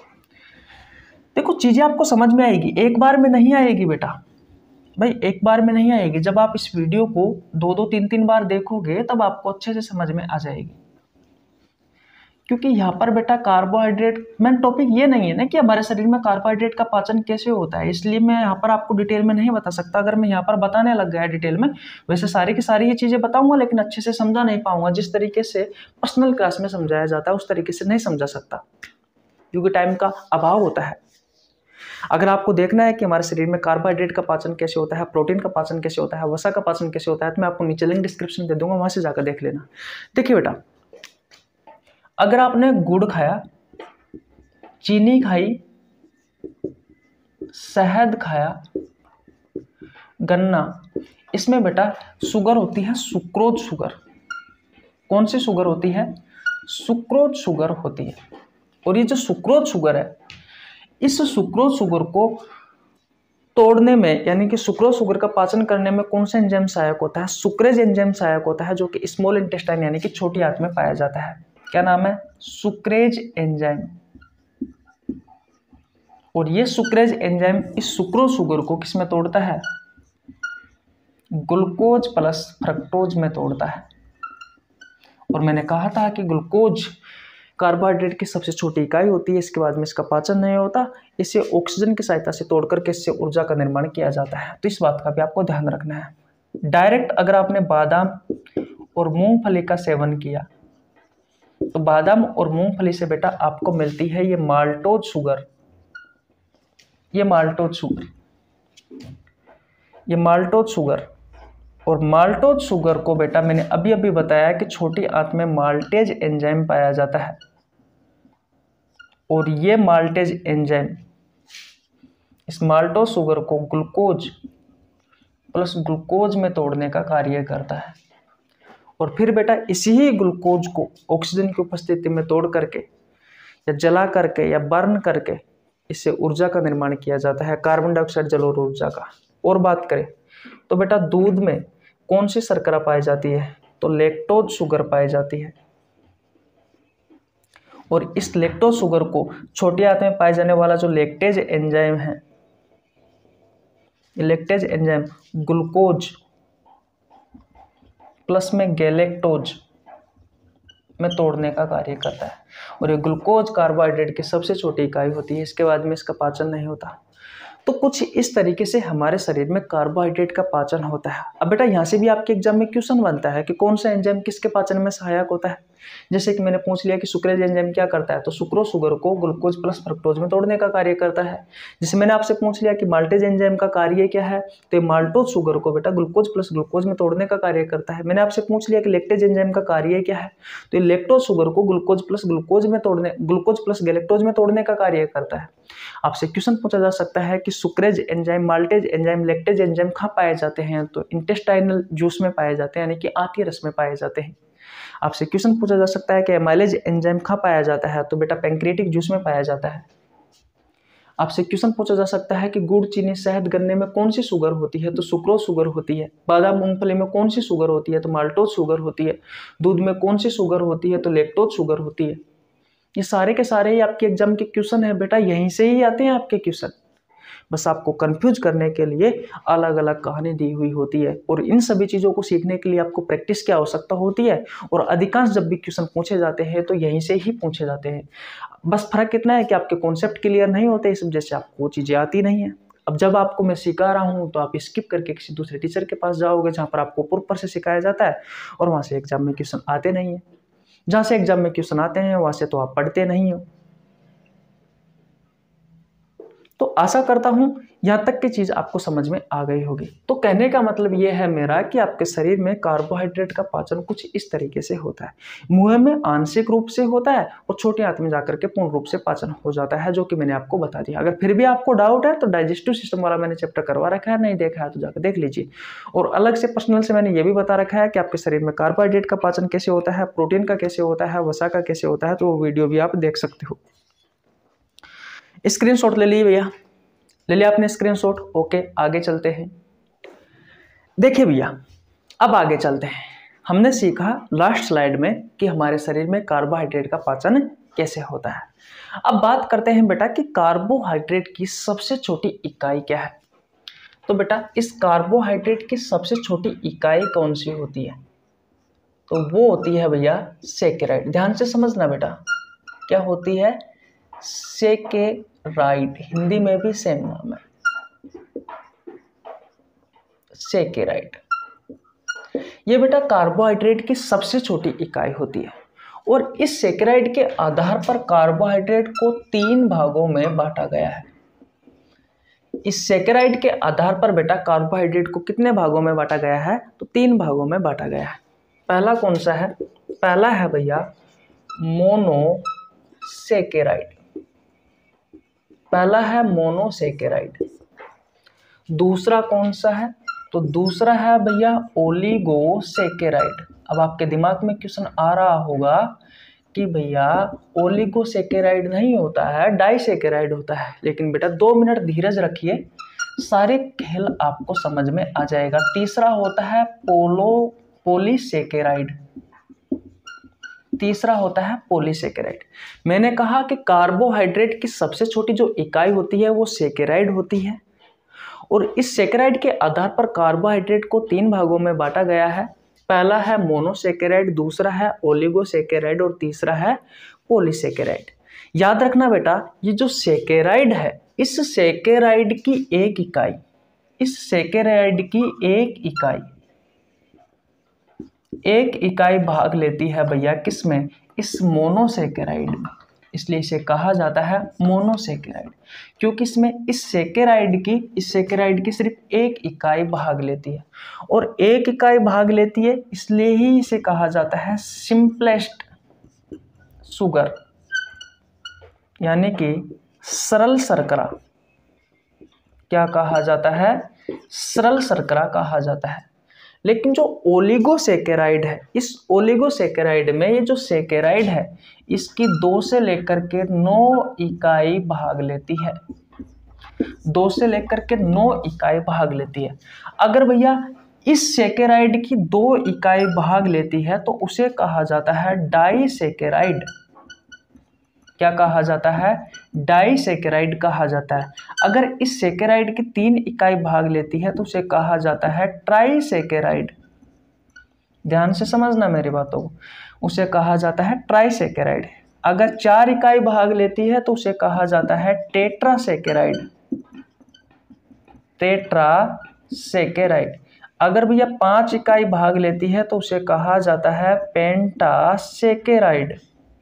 Speaker 1: देखो चीजें आपको समझ में आएगी, एक बार में नहीं आएगी बेटा भाई, एक बार में नहीं आएगी। जब आप इस वीडियो को दो दो तीन तीन बार देखोगे तब आपको अच्छे से समझ में आ जाएगी। क्योंकि यहाँ पर बेटा कार्बोहाइड्रेट, मेन टॉपिक ये नहीं है ना कि हमारे शरीर में कार्बोहाइड्रेट का पाचन कैसे होता है, इसलिए मैं यहाँ पर आपको डिटेल में नहीं बता सकता। अगर मैं यहाँ पर बताने लग गया डिटेल में, वैसे सारी की सारी ये चीजें बताऊंगा, लेकिन अच्छे से समझा नहीं पाऊंगा। जिस तरीके से पर्सनल क्लास में समझाया जाता है उस तरीके से नहीं समझा सकता, क्योंकि टाइम का अभाव होता है। अगर आपको देखना है कि हमारे शरीर में कार्बोहाइड्रेट का पाचन कैसे होता है, प्रोटीन का पाचन कैसे होता है, वसा का पाचन कैसे होता है, तो मैं आपको नीचे लिंक डिस्क्रिप्शन दे दूंगा, वहां से जाकर देख लेना। देखिए बेटा, अगर आपने गुड़ खाया, चीनी खाई, शहद खाया, गन्ना, इसमें बेटा शुगर होती है सुक्रोज शुगर। कौन सी शुगर होती है? सुक्रोज शुगर होती है। और ये जो सुक्रोज शुगर है, इस सुक्रोज शुगर को तोड़ने में, यानी कि सुक्रोज शुगर का पाचन करने में कौन सा एंजाइम सहायक होता है? सुक्रेज एंजाइम सहायक होता है, जो कि स्मॉल इंटेस्टाइन यानी कि छोटी आंत में पाया जाता है। क्या नाम है? Sucrase enzyme. और ये सुक्रेज एंजाइम इस सुक्रोज शुगर को किस में तोड़ता है? ग्लूकोज प्लस फ्रक्टोज में तोड़ता है। और मैंने कहा था कि ग्लूकोज कार्बोहाइड्रेट की सबसे छोटी इकाई होती है, इसके बाद में इसका पाचन नहीं होता, इसे ऑक्सीजन की सहायता से तोड़कर के इससे ऊर्जा का निर्माण किया जाता है। तो इस बात का भी आपको ध्यान रखना है। डायरेक्ट अगर आपने बादाम और मूंगफली का सेवन किया तो बादाम और मूंगफली से बेटा आपको मिलती है ये माल्टोज शुगर, ये माल्टोज शुगर, ये माल्टोज शुगर। और माल्टोज शुगर को बेटा मैंने अभी अभी बताया कि छोटी आंत में माल्टेज एंजाइम पाया जाता है और ये माल्टेज एंजाइम इस माल्टोज शुगर को ग्लूकोज प्लस ग्लूकोज में तोड़ने का कार्य करता है और फिर बेटा इसी ही ग्लूकोज को ऑक्सीजन की उपस्थिति में तोड़ करके या जला करके या बर्न करके इससे ऊर्जा का निर्माण किया जाता है, कार्बन डाइऑक्साइड जलोढ़ ऊर्जा का। और बात करें तो बेटा दूध में कौन सी शर्करा पाई जाती है, तो लैक्टोज शुगर पाई जाती है और इस लैक्टोज शुगर को छोटी आंत में पाए जाने वाला जो लैक्टेज एंजाइम है, लैक्टेज एंजाइम ग्लूकोज प्लस में गैलेक्टोज में तोड़ने का कार्य करता है और ये ग्लूकोज कार्बोहाइड्रेट की सबसे छोटी इकाई होती है, इसके बाद में इसका पाचन नहीं होता। तो कुछ इस तरीके से हमारे शरीर में कार्बोहाइड्रेट का पाचन होता है। अब बेटा यहाँ से भी आपके एग्जाम में क्वेश्चन बनता है कि कौन सा एंजाइम किसके पाचन में सहायक होता है। जैसे कि मैंने पूछ लिया कि सुक्रेज एंजाइम क्या करता है, तो सुक्रोज शुगर को ग्लूकोज प्लस फ्रक्टोज में तोड़ने का कार्य करता है। जैसे मैंने आपसे पूछ लिया कि माल्टेज एंजाइम का कार्य क्या है, तो ये माल्टोज शुगर को बेटा ग्लूकोज प्लस ग्लूकोज में तोड़ने का कार्य करता है। मैंने आपसे पूछ लिया कि लैक्टेज एंजाइम का कार्य क्या है, तो ये लैक्टोज शुगर को ग्लूकोज प्लस ग्लूकोज में तोड़ने ग्लूकोज प्लस गैलेक्टोज में तोड़ने का कार्य करता है। आपसे क्वेश्चन पूछा जा सकता है कि sucrase enzyme, maltase enzyme, lactase enzyme कहाँ पाए जाते हैं, तो इंटेस्टाइनल जूस में पाए जाते हैं, यानी कि आंत के रस में पाए जाते हैं। आपसे क्वेश्चन पूछा जा सकता है कि एमाइलेज एंजाइम कहाँ पाया जाता है, तो बेटा पैंक्रियाटिक जूस में पाया जाता है। आपसे क्वेश्चन पूछा जा सकता है कि गुड़, चीनी, शहद, गन्ने में कौन सी शुगर होती है, तो सुक्रोज शुगर होती है। बादाम, मूंगफली में कौन सी शुगर होती है, तो माल्टोज शुगर होती है। दूध में कौन सी शुगर होती है, तो लैक्टोज शुगर होती है। ये सारे के सारे ही आपके एग्जाम के क्वेश्चन है बेटा, यहीं से ही आते हैं आपके क्वेश्चन। बस आपको कंफ्यूज करने के लिए अलग अलग कहानी दी हुई होती है और इन सभी चीज़ों को सीखने के लिए आपको प्रैक्टिस की आवश्यकता होती है और अधिकांश जब भी क्वेश्चन पूछे जाते हैं तो यहीं से ही पूछे जाते हैं। बस फर्क इतना है कि आपके कॉन्सेप्ट क्लियर नहीं होते इस वजह से आपको वो चीज़ें आती नहीं है। अब जब आपको मैं सिखा रहा हूँ तो आप स्किप करके किसी दूसरे टीचर के पास जाओगे जहाँ पर आपको प्रॉपर से सिखाया जाता है और वहाँ से एग्जाम में क्वेश्चन आते नहीं है। जहाँ से एग्जाम में क्वेश्चन आते हैं वहाँ से तो आप पढ़ते नहीं हो। तो आशा करता हूँ यहाँ तक की चीज़ आपको समझ में आ गई होगी। तो कहने का मतलब ये है मेरा कि आपके शरीर में कार्बोहाइड्रेट का पाचन कुछ इस तरीके से होता है। मुंह में आंशिक रूप से होता है और छोटी आंत में जाकर के पूर्ण रूप से पाचन हो जाता है, जो कि मैंने आपको बता दिया। अगर फिर भी आपको डाउट है तो डाइजेस्टिव सिस्टम वाला मैंने चैप्टर करवा रखा है, नहीं देखा है तो जाकर देख लीजिए। और अलग से पर्सनल से मैंने ये भी बता रखा है कि आपके शरीर में कार्बोहाइड्रेट का पाचन कैसे होता है, प्रोटीन का कैसे होता है, वसा का कैसे होता है, तो वो वीडियो भी आप देख सकते हो। स्क्रीनशॉट ले लीजिए भैया, ले लिया आपने स्क्रीनशॉट। ओके, आगे चलते हैं। देखिए भैया, अब आगे चलते हैं। हमने सीखा लास्ट स्लाइड में कि हमारे शरीर में कार्बोहाइड्रेट का पाचन कैसे होता है। अब बात करते हैं बेटा कि कार्बोहाइड्रेट की सबसे छोटी इकाई क्या है। तो बेटा इस कार्बोहाइड्रेट की सबसे छोटी इकाई कौन सी होती है, तो वो होती है भैया सैकेराइड। ध्यान से समझना बेटा, क्या होती है, सैकेराइड। हिंदी में भी सेम नाम है, सैकेराइड। ये बेटा कार्बोहाइड्रेट की सबसे छोटी इकाई होती है और इस सैकेराइड के आधार पर कार्बोहाइड्रेट को तीन भागों में बांटा गया है। इस सैकेराइड के आधार पर बेटा कार्बोहाइड्रेट को कितने भागों में बांटा गया है, तो तीन भागों में बांटा गया है। पहला कौन सा है, पहला है भैया मोनोसैकेराइड। पहला है मोनोसैकेराइड। दूसरा कौन सा है, तो दूसरा है भैया ओलिगोसैकेराइड। अब आपके दिमाग में क्वेश्चन आ रहा होगा कि भैया ओलिगोसैकेराइड नहीं होता है, डाइसैकेराइड होता है। लेकिन बेटा दो मिनट धीरज रखिए, सारे खेल आपको समझ में आ जाएगा। तीसरा होता है पोलो पॉलीसैकेराइड। तीसरा होता है पॉलीसैकेराइड। मैंने कहा कि कार्बोहाइड्रेट की सबसे छोटी जो इकाई होती है वो सैकेराइड होती है और इस सैकेराइड के आधार पर कार्बोहाइड्रेट को तीन भागों में बांटा गया है। पहला है मोनोसैकेराइड, दूसरा है ओलिगोसैकेराइड और तीसरा है पॉलीसैकेराइड। याद रखना बेटा, ये जो सैकेराइड है, इस सैकेराइड की एक इकाई इस सैकेराइड की एक इकाई एक इकाई भाग लेती है भैया किसमें, इस मोनोसेकेराइड में, इसलिए इसे कहा जाता है मोनोसेकेराइड, क्योंकि इसमें इस सेकेराइड की इस सेकेराइड की सिर्फ एक इकाई भाग लेती है, और एक इकाई भाग लेती है इसलिए ही इसे कहा जाता है सिंपलेस्ट शुगर, यानी कि सरल शर्करा। क्या कहा जाता है, सरल शर्करा कहा जाता है। लेकिन जो ओलिगोसेकेराइड है, इस ओलिगोसेकेराइड में ये जो सेकेराइड है इसकी दो से लेकर के नौ इकाई भाग लेती है, दो से लेकर के नौ इकाई भाग लेती है। अगर भैया इस सेकेराइड की दो इकाई भाग लेती है तो उसे कहा जाता है डाइसेकेराइड। क्या कहा जाता है, डाइसेकेराइड कहा जाता है। अगर इस सेकेराइड की तीन इकाई भाग लेती है तो उसे कहा जाता है ट्राइसेकेराइड। ध्यान से समझना मेरी बातों को, उसे कहा जाता है ट्राइसेकेराइड। अगर चार इकाई भाग लेती है तो उसे कहा जाता है टेट्रासेकेराइड, टेट्रासेकेराइड। अगर भैया पांच इकाई भाग लेती है तो उसे कहा जाता है पेंटासेकेराइड।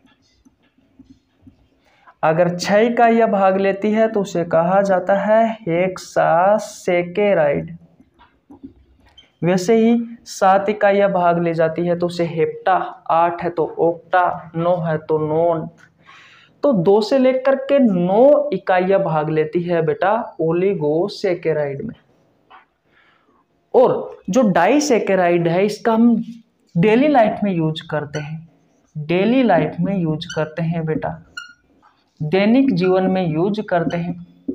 Speaker 1: अगर छह इकाइयां भाग लेती है तो उसे कहा जाता है हेक्सासेकेराइड। वैसे ही सात इकाइयां भाग ले जाती है तो उसे हेप्टा, आठ है तो ओक्टा, नौ है तो नोन। तो दो से लेकर के नौ इकाइयां भाग लेती है बेटा ओलिगोसेकेराइड में। और जो डाइसेकेराइड है इसका हम डेली लाइफ में यूज करते हैं, डेली लाइफ में यूज करते हैं बेटा, दैनिक जीवन में यूज करते हैं।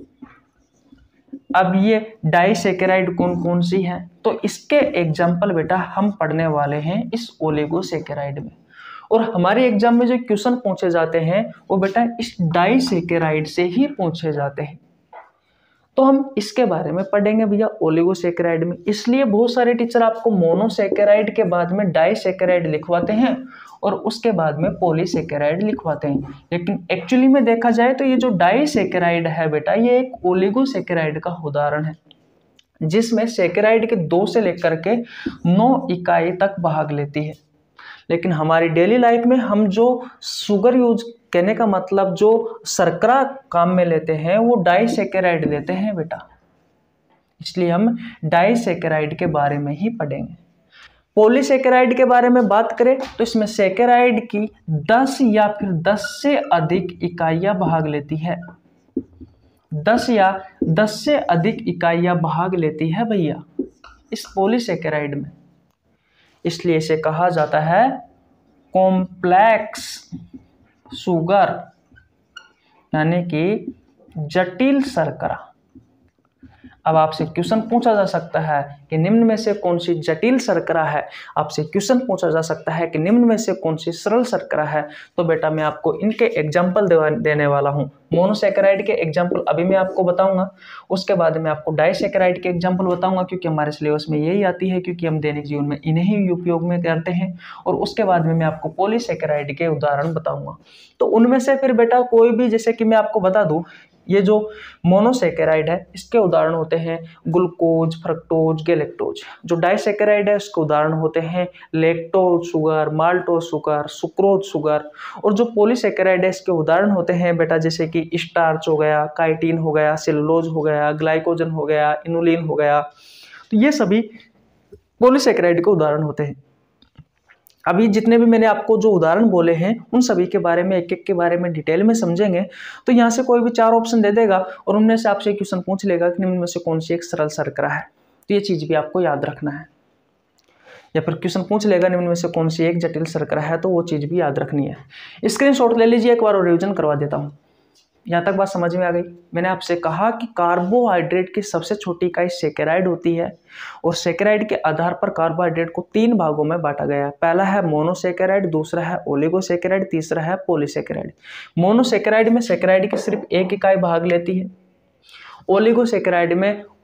Speaker 1: अब ये डाइसेकेराइड कौन कौन सी है, तो इसके एग्जाम्पल बेटा हम पढ़ने वाले हैं इस ओलिगोसेकेराइड में। और हमारे एग्जाम में जो क्वेश्चन पूछे जाते हैं वो बेटा इस डाइसेकेराइड से ही पूछे जाते हैं। तो हम इसके बारे में पढ़ेंगे भैया ओलिगोसेकेराइड में। इसलिए बहुत सारे टीचर आपको मोनोसेकेराइड के बाद में डाइसेकेराइड लिखवाते हैं और उसके बाद में पॉलीसेकेराइड लिखवाते हैं। लेकिन एक्चुअली में देखा जाए तो ये जो डाइसेकेराइड है बेटा ये एक ओलिगोसेकेराइड का उदाहरण है, जिसमें सेकेराइड के दो से लेकर के नौ इकाई तक भाग लेती है। लेकिन हमारी डेली लाइफ में हम जो शुगर यूज, कहने का मतलब जो शर्करा काम में लेते हैं वो डाइसेकेराइड लेते हैं बेटा, इसलिए हम डाइसेकेराइड के बारे में ही पढ़ेंगे। पॉलीसेकेराइड के बारे में बात करें तो इसमें सेकेराइड की दस या फिर दस से अधिक इकाइयां भाग लेती है, दस या दस से अधिक इकाइयां भाग लेती है भैया इस पॉलीसेकेराइड में, इसलिए इसे कहा जाता है कॉम्प्लेक्स शुगर, यानी कि जटिल शर्करा। अब आपसे क्वेश्चन पूछा जा सकता है कि निम्न में से कौन सी जटिल शर्करा है, आपसे क्वेश्चन पूछा जा सकता है कि निम्न में से कौन सी सरल शर्करा है। तो बेटा मैं आपको इनके एग्जाम्पल देने वाला हूँ। मोनोसेकेराइड के एग्जाम्पल अभी मैं आपको बताऊंगा, उसके बाद मैं आपको डाइसेकेराइड के एग्जाम्पल बताऊंगा, क्योंकि हमारे सिलेबस में यही आती है, क्योंकि हम दैनिक जीवन में इन्हें ही उपयोग में करते हैं। और उसके बाद में मैं आपको पॉलीसेकेराइड के उदाहरण बताऊंगा। तो उनमें से फिर बेटा कोई भी, जैसे कि मैं आपको बता दूं, ये जो मोनोसेकेराइड है इसके उदाहरण होते हैं ग्लूकोज, फ्रक्टोज, गैलेक्टोज। जो डाइसेकेराइड है उसके उदाहरण होते हैं lactose sugar, maltose sugar, sucrose sugar. और जो पॉलीसेकेराइड है इसके उदाहरण होते हैं बेटा जैसे कि स्टार्च हो गया, काइटिन हो गया, सेलुलोज हो गया, ग्लाइकोजन हो गया, इनुलिन हो गया। तो ये सभी पॉलीसेकेराइड के उदाहरण होते हैं। अभी जितने भी मैंने आपको जो उदाहरण बोले हैं उन सभी के बारे में, एक एक के बारे में डिटेल में समझेंगे। तो यहाँ से कोई भी चार ऑप्शन दे देगा और उनमें से आपसे क्वेश्चन पूछ लेगा कि निम्न में से कौन सी एक सरल शर्करा है। तो ये चीज़ भी आपको याद रखना है। या फिर क्वेश्चन पूछ लेगा निम्न में से कौन सी एक जटिल शर्करा है, तो वो चीज़ भी याद रखनी है। स्क्रीनशॉट ले लीजिए एक बार और रिविजन करवा देता हूँ। यहाँ तक बात समझ में आ गई। मैंने आपसे कहा कि कार्बोहाइड्रेट की सबसे छोटी इकाई सेकेराइड होती है और सेकेराइड के आधार पर कार्बोहाइड्रेट को तीन भागों में बांटा गया है। पहला है मोनोसेकेराइड, दूसरा है ओलिगोसेकेराइड, तीसरा है पॉलीसेकेराइड। मोनोसेकेराइड में सेकेराइड की सिर्फ एक इकाई भाग लेती है। ओलिगोसेकेराइड में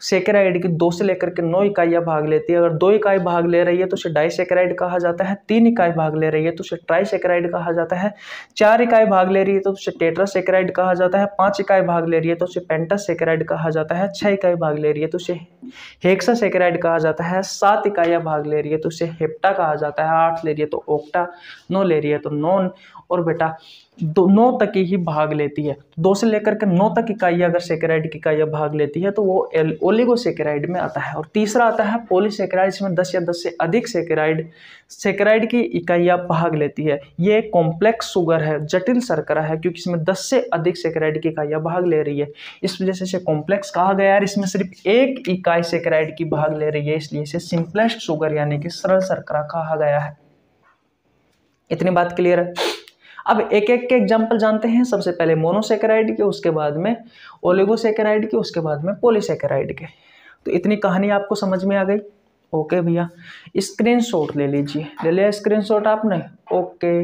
Speaker 1: सेकेराइड की दो से लेकर के नौ इकाइयाँ भाग लेती है। अगर दो इकाई भाग ले रही है तो उसे डाइसेकेराइड कहा जाता है, तीन इकाई भाग ले रही है तो उसे ट्राइसेकेराइड कहा जाता है, चार इकाई भाग ले रही है तो उसे टेट्रासेकेराइड कहा जाता है, पाँच इकाई भाग ले रही है तो उसे पेंटासेकेराइड कहा जाता है, छः इकाई भाग ले रही है तो उसे हेक्सासेकेराइड कहा जाता है, सात इकाइयाँ भाग ले रही है तो उसे हेप्टा कहा जाता है, आठ ले रही है तो ओक्टा, नौ ले रही है तो नॉन, और बेटा दो नौ तक ही भाग लेती है। दो से लेकर के नौ तक इकाइयाँ अगर सेकेराइड की इकाइयाँ भाग लेती है तो वो ओलिगोसेकेराइड में आता है। और तीसरा आता है पॉलीसेकेराइड, इसमें दस या दस से अधिक सेकेराइड सेकेराइड की इकाइयाँ भाग लेती है। ये कॉम्प्लेक्स शुगर है, जटिल शर्करा है, क्योंकि इसमें दस से अधिक सेकेराइड की इकाइयाँ भाग ले रही है, इस वजह से इसे कॉम्प्लेक्स कहा गया है। इसमें सिर्फ एक इकाई सेकेराइड की भाग ले रही है, इसलिए इसे सिंपलेस्ट शुगर यानी कि सरल शर्करा कहा गया है। इतनी बात क्लियर है। अब एक एक के एग्जाम्पल जानते हैं। सबसे पहले मोनोसेकेराइड के, उसके बाद में ओलिगोसेकेराइड के, उसके बाद में पॉलीसेकेराइड के। तो इतनी कहानी आपको समझ में आ गई। ओके भैया, स्क्रीनशॉट ले लीजिए। ले लिया स्क्रीनशॉट आपने? ओके,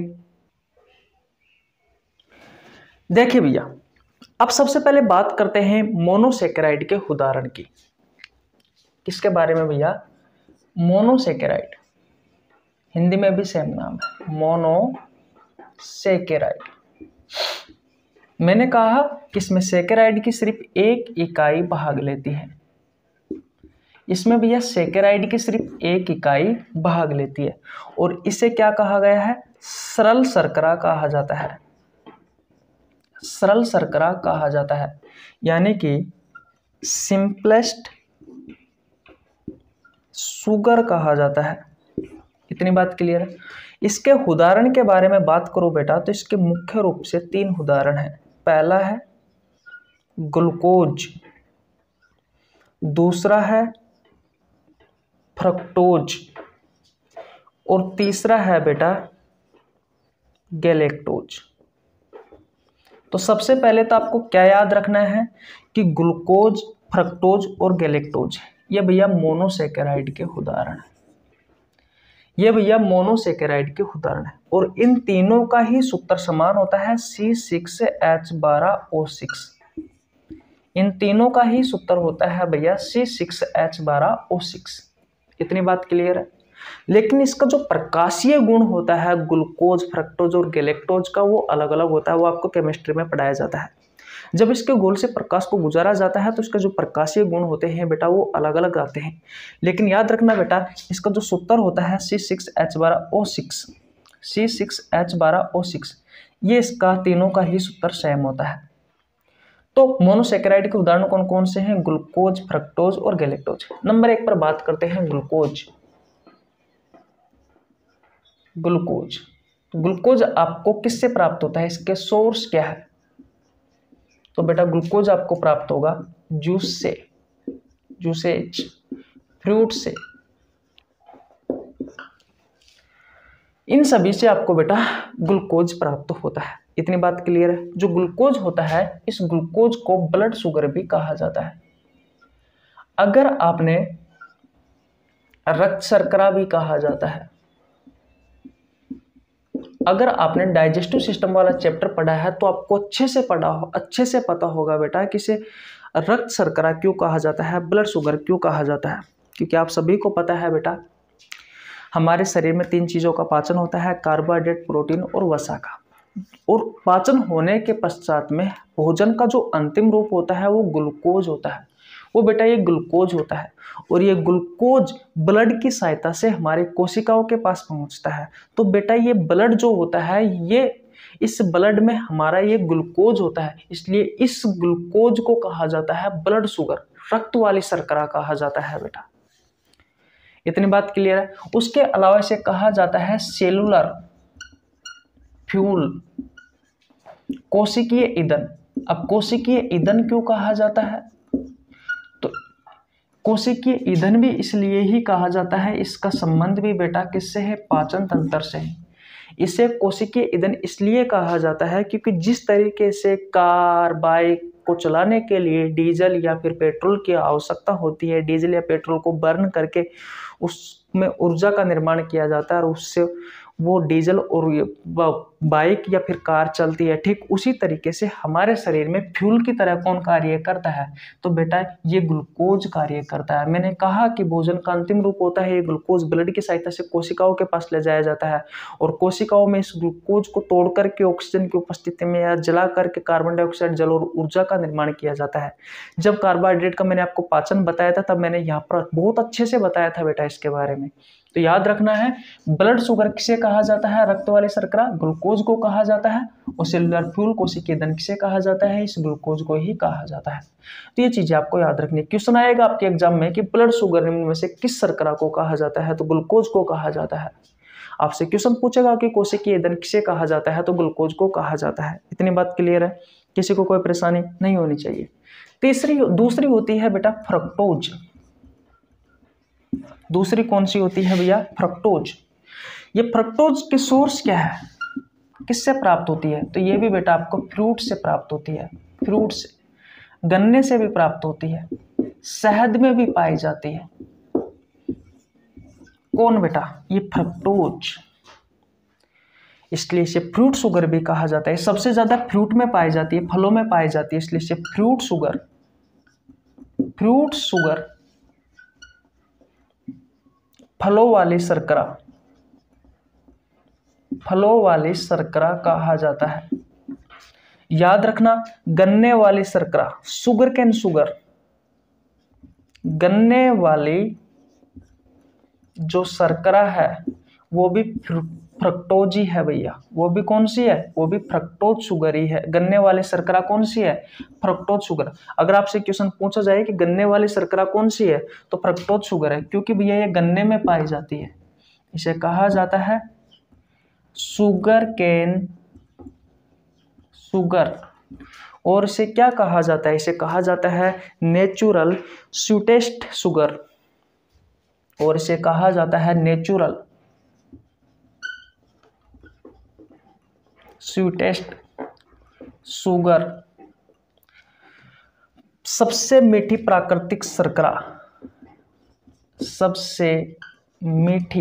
Speaker 1: देखिए भैया, अब सबसे पहले बात करते हैं मोनोसेकेराइड के उदाहरण की। किसके बारे में भैया? मोनोसेकेराइड, हिंदी में भी सेम नाम है, मोनो सेकेराइड। मैंने कहा कि इसमें सेकेराइड की सिर्फ एक इकाई भाग लेती है। इसमें भैया सेकेराइड की सिर्फ एक इकाई भाग लेती है और इसे क्या कहा गया है? सरल शर्करा कहा जाता है। सरल शर्करा कहा जाता है, यानी कि सिंपलेस्ट शुगर कहा जाता है। इतनी बात क्लियर है। इसके उदाहरण के बारे में बात करूं बेटा तो इसके मुख्य रूप से तीन उदाहरण हैं। पहला है ग्लूकोज, दूसरा है फ्रक्टोज और तीसरा है बेटा गैलेक्टोज। तो सबसे पहले तो आपको क्या याद रखना है कि ग्लूकोज, फ्रक्टोज और गैलेक्टोज ये भैया मोनोसेकेराइड के उदाहरण है। ये भैया मोनोसेकेराइड के उदाहरण है और इन तीनों का ही सूत्र समान होता है सी सिक्स एच बारह ओ सिक्स। इन तीनों का ही सूत्र होता है भैया सी सिक्स एच बारह ओ सिक्स। इतनी बात क्लियर है। लेकिन इसका जो प्रकाशीय गुण होता है ग्लूकोज, फ्रक्टोज और गैलेक्टोज का, वो अलग अलग होता है। वो आपको केमिस्ट्री में पढ़ाया जाता है। जब इसके गोल से प्रकाश को गुजारा जाता है तो इसका जो प्रकाशीय गुण होते हैं बेटा वो अलग अलग आते हैं। लेकिन याद रखना बेटा, इसका जो सूत्र होता है सी सिक्स एच बारह O six, C six H बारह ओ सिक्स, ये इसका तीनों का ही सूत्र सेम होता है। तो मोनोसेकेराइड के उदाहरण कौन कौन से हैं? ग्लूकोज, फ्रक्टोज और गैलेक्टोज। नंबर एक पर बात करते हैं ग्लूकोज। ग्लूकोज ग्लूकोज आपको किससे प्राप्त होता है? इसके सोर्स क्या है? तो बेटा ग्लूकोज आपको प्राप्त होगा जूस से, जूसेज, फ्रूट से। इन सभी से आपको बेटा ग्लूकोज प्राप्त होता है। इतनी बात क्लियर है। जो ग्लूकोज होता है, इस ग्लूकोज को ब्लड शुगर भी कहा जाता है। अगर आपने रक्त शर्करा भी कहा जाता है। अगर आपने डाइजेस्टिव सिस्टम वाला चैप्टर पढ़ा है तो आपको अच्छे से पढ़ा हो अच्छे से पता होगा बेटा कि इसे रक्त शर्करा क्यों कहा जाता है, ब्लड शुगर क्यों कहा जाता है। क्योंकि आप सभी को पता है बेटा, हमारे शरीर में तीन चीज़ों का पाचन होता है, कार्बोहाइड्रेट, प्रोटीन और वसा का। और पाचन होने के पश्चात में भोजन का जो अंतिम रूप होता है वो ग्लूकोज होता है। वो बेटा ये ग्लूकोज होता है और ये ग्लूकोज ब्लड की सहायता से हमारे कोशिकाओं के पास पहुंचता है। तो बेटा ये ब्लड जो होता है, ये इस ब्लड में हमारा ये ग्लूकोज होता है, इसलिए इस ग्लूकोज को कहा जाता है ब्लड शुगर, रक्त वाली शर्करा कहा जाता है बेटा। इतनी बात क्लियर है। उसके अलावा इसे कहा जाता है सेलुलर फ्यूल, कोशिकीय ईंधन। अब कोशिकीय ईंधन क्यों कहा जाता है? तो कोशिकीय ईंधन भी इसलिए ही कहा जाता है, इसका संबंध भी बेटा किससे है? पाचन तंत्र से है। इसे कोशिकीय ईंधन इसलिए कहा जाता है क्योंकि जिस तरीके से कार, बाइक को चलाने के लिए डीजल या फिर पेट्रोल की आवश्यकता होती है, डीजल या पेट्रोल को बर्न करके उसमें ऊर्जा का निर्माण किया जाता है और उससे वो डीजल और बाइक या फिर कार चलती है, ठीक उसी तरीके से हमारे शरीर में फ्यूल की तरह कौन कार्य करता है? तो बेटा ये ग्लूकोज कार्य करता है। मैंने कहा कि भोजन का अंतिम रूप होता है ये ग्लूकोज, ब्लड की सहायता से कोशिकाओं के पास ले जाया जाता है और कोशिकाओं में इस ग्लूकोज को तोड़ करके ऑक्सीजन की उपस्थिति में या जला करके कार्बन डाइऑक्साइड, जल और ऊर्जा का निर्माण किया जाता है। जब कार्बोहाइड्रेट का मैंने आपको पाचन बताया था तब मैंने यहाँ पर बहुत अच्छे से बताया था बेटा इसके बारे में। तो याद रखना है, ब्लड शुगर किसे कहा जाता है? रक्त वाली शर्करा ग्लूकोज को कहा जाता है, और सेलुलर फ्यूल कोशिकीय ईंधन किसे कहा जाता है? इस ग्लूकोज को ही कहा जाता है। तो ये चीजें आपको याद रखनी। क्वेश्चन आएगा आपके एग्जाम में कि ब्लड शुगर निम्न में से किस शर्करा को कहा जाता है? तो ग्लूकोज को कहा जाता है। आपसे क्वेश्चन पूछेगा कि कोशिकीय ईंधन किसे कहा जाता है? तो ग्लूकोज को कहा जाता है। इतनी बात क्लियर है, किसी को कोई परेशानी नहीं होनी चाहिए। तीसरी दूसरी होती है बेटा फ्रक्टोज। दूसरी कौन सी होती है भैया? फ्रक्टोज। ये फ्रक्टोज की सोर्स क्या है, किससे प्राप्त होती है? तो ये भी बेटा आपको फ्रूट से प्राप्त होती है। फ्रूट से, गन्ने से भी प्राप्त होती है, शहद में भी पाई जाती है। कौन बेटा? ये फ्रक्टोज। इसलिए इसे फ्रूट शुगर भी कहा जाता है। सबसे ज्यादा फ्रूट में पाई जाती है, फलों में पाई जाती है, इसलिए इसे फ्रूट शुगर फ्रूट शुगर फलों वाली शर्करा फलों वाली शर्करा कहा जाता है। याद रखना, गन्ने वाली शर्करा, शुगर कैन शुगर, गन्ने वाली जो शर्करा है वो भी फ्रक्टोज ही है भैया। वो भी कौन सी है? वो भी फ्रक्टोज शुगर ही है। गन्ने वाली शर्करा कौन सी है? Fructose sugar. अगर आपसे क्वेश्चन पूछा जाए कि गन्ने वाली शर्करा कौन सी है, तो फ्रक्टोज शुगर है, क्योंकि भैया ये गन्ने में पाई जाती है। इसे कहा जाता है शुगर केन शुगर। और इसे क्या कहा जाता है? इसे कहा जाता है नेचुरल स्वीटेस्ट शुगर, और इसे कहा जाता है नेचुरल स्वीटेस्ट शुगर। सबसे मीठी प्राकृतिक शर्करा, सबसे मीठी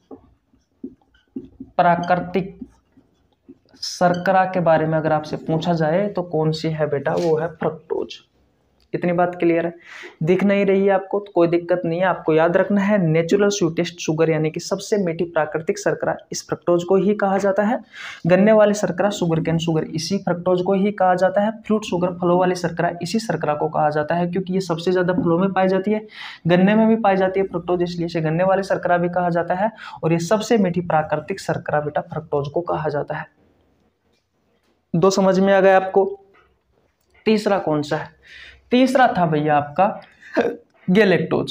Speaker 1: प्राकृतिक शर्करा के बारे में अगर आपसे पूछा जाए तो कौन सी है बेटा? वो है फ्रक्टोज। इतनी बात क्लियर है? दिख नहीं रही है आपको तो कोई दिक्कत नहीं है, आपको याद रखना है नेचुरल स्वीटेस्ट शुगर यानी कि सबसे मीठी प्राकृतिक शर्करा, इस फ्रक्टोज को ही कहा जाता है। गन्ने वाली शर्करा शुगर कैन शुगर, इसी फ्रक्टोज को ही कहा जाता है। फ्रूट शुगर फलों वाली शर्करा, इसी शर्करा को कहा जाता है, क्योंकि ये सबसे ज्यादा फलों में पाई जाती है, गन्ने में भी पाई जाती है फ्रक्टोज, इसलिए इसे गन्ने वाली शर्करा भी कहा जाता है। और ये सबसे मीठी प्राकृतिक शर्करा बेटा फ्रक्टोज को कहा जाता है। दो समझ में आ गया आपको? तीसरा कौन सा है? तीसरा था भैया आपका गैलेक्टोज।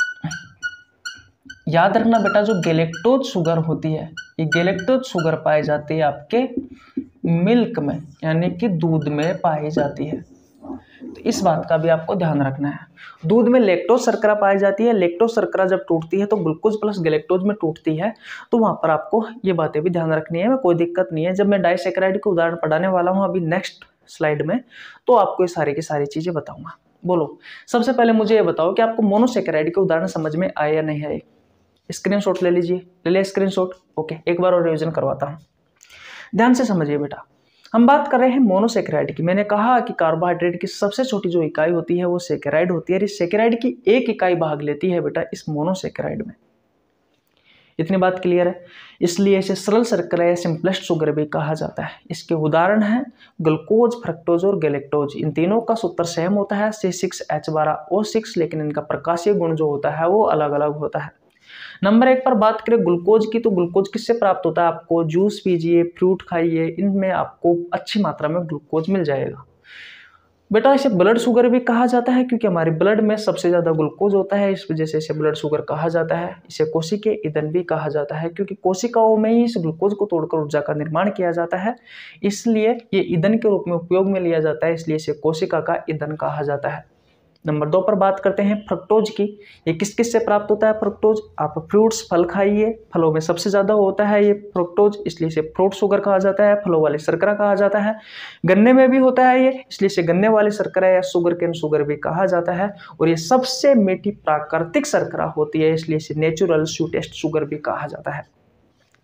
Speaker 1: याद रखना बेटा, जो गैलेक्टोज शुगर होती है, ये गैलेक्टोज शुगर पाई जाती है आपके मिल्क में, यानी कि दूध में पाई जाती है। तो इस बात का भी आपको ध्यान रखना है। दूध में लैक्टोज शर्करा पाई जाती है। लैक्टोज शर्करा जब टूटती है तो ग्लूकोज प्लस गैलेक्टोज में टूटती है, तो वहां पर आपको ये बातें भी ध्यान रखनी है। कोई दिक्कत नहीं है, जब मैं डाइसैकेराइड को उदाहरण पढ़ाने वाला हूँ अभी नेक्स्ट स्लाइड में, तो आपको ये सारी की सारी चीजें बताऊंगा। बोलो, सबसे पहले मुझे ये बताओ कि आपको मोनोसैकेराइड के उदाहरण समझ में आए या नहीं आए? स्क्रीनशॉट ले लीजिए, ले लिया स्क्रीनशॉट? ओके, एक बार और रिवीजन करवाता हूँ, ध्यान से समझिए बेटा। हम बात कर रहे हैं मोनोसैकेराइड की। मैंने कहा कि कार्बोहाइड्रेट की सबसे छोटी जो इकाई होती है वो सैकेराइड होती है। इस सैकेराइड की एक इकाई भाग लेती है बेटा इस मोनोसैकेराइड में। इतनी बात क्लियर है? इसलिए इसे सरल शर्करा या सिंपलेस्ट शुगर भी कहा जाता है। इसके उदाहरण हैं ग्लूकोज, फ्रक्टोज और गैलेक्टोज। इन तीनों का सूत्र सेम होता है सी सिक्स एच बारह ओ सिक्स, लेकिन इनका प्रकाशीय गुण जो होता है वो अलग अलग होता है। नंबर एक पर बात करें ग्लूकोज की, तो ग्लूकोज किससे प्राप्त होता है? आपको जूस पीजिए, फ्रूट खाइए, इनमें आपको अच्छी मात्रा में ग्लूकोज मिल जाएगा। बेटा इसे ब्लड शुगर भी कहा जाता है, क्योंकि हमारे ब्लड में सबसे ज्यादा ग्लूकोज होता है, इस वजह से इसे ब्लड शुगर कहा जाता है। इसे कोशिकीय ईंधन भी कहा जाता है, क्योंकि कोशिकाओं में ही इस ग्लूकोज को तोड़कर ऊर्जा का निर्माण किया जाता है, इसलिए ये ईंधन के रूप में उपयोग में लिया जाता है, इसलिए इसे कोशिका का ईंधन कहा जाता है। नंबर दो पर बात करते हैं फ्रक्टोज की। ये किस किस से प्राप्त होता है फ्रक्टोज? आप फ्रूट्स, फल खाइए, फलों में सबसे ज्यादा होता है ये फ्रक्टोज, इसलिए इसे फ्रूट शुगर कहा जाता है, फलों वाली शर्करा कहा जाता है। गन्ने में भी होता है ये, इसलिए इसे गन्ने वाली शर्करा या शुगर केन शुगर भी कहा जाता है। और ये सबसे मीठी प्राकृतिक शर्करा होती है, इसलिए इसे नेचुरल स्वीटेस्ट शुगर भी कहा जाता है।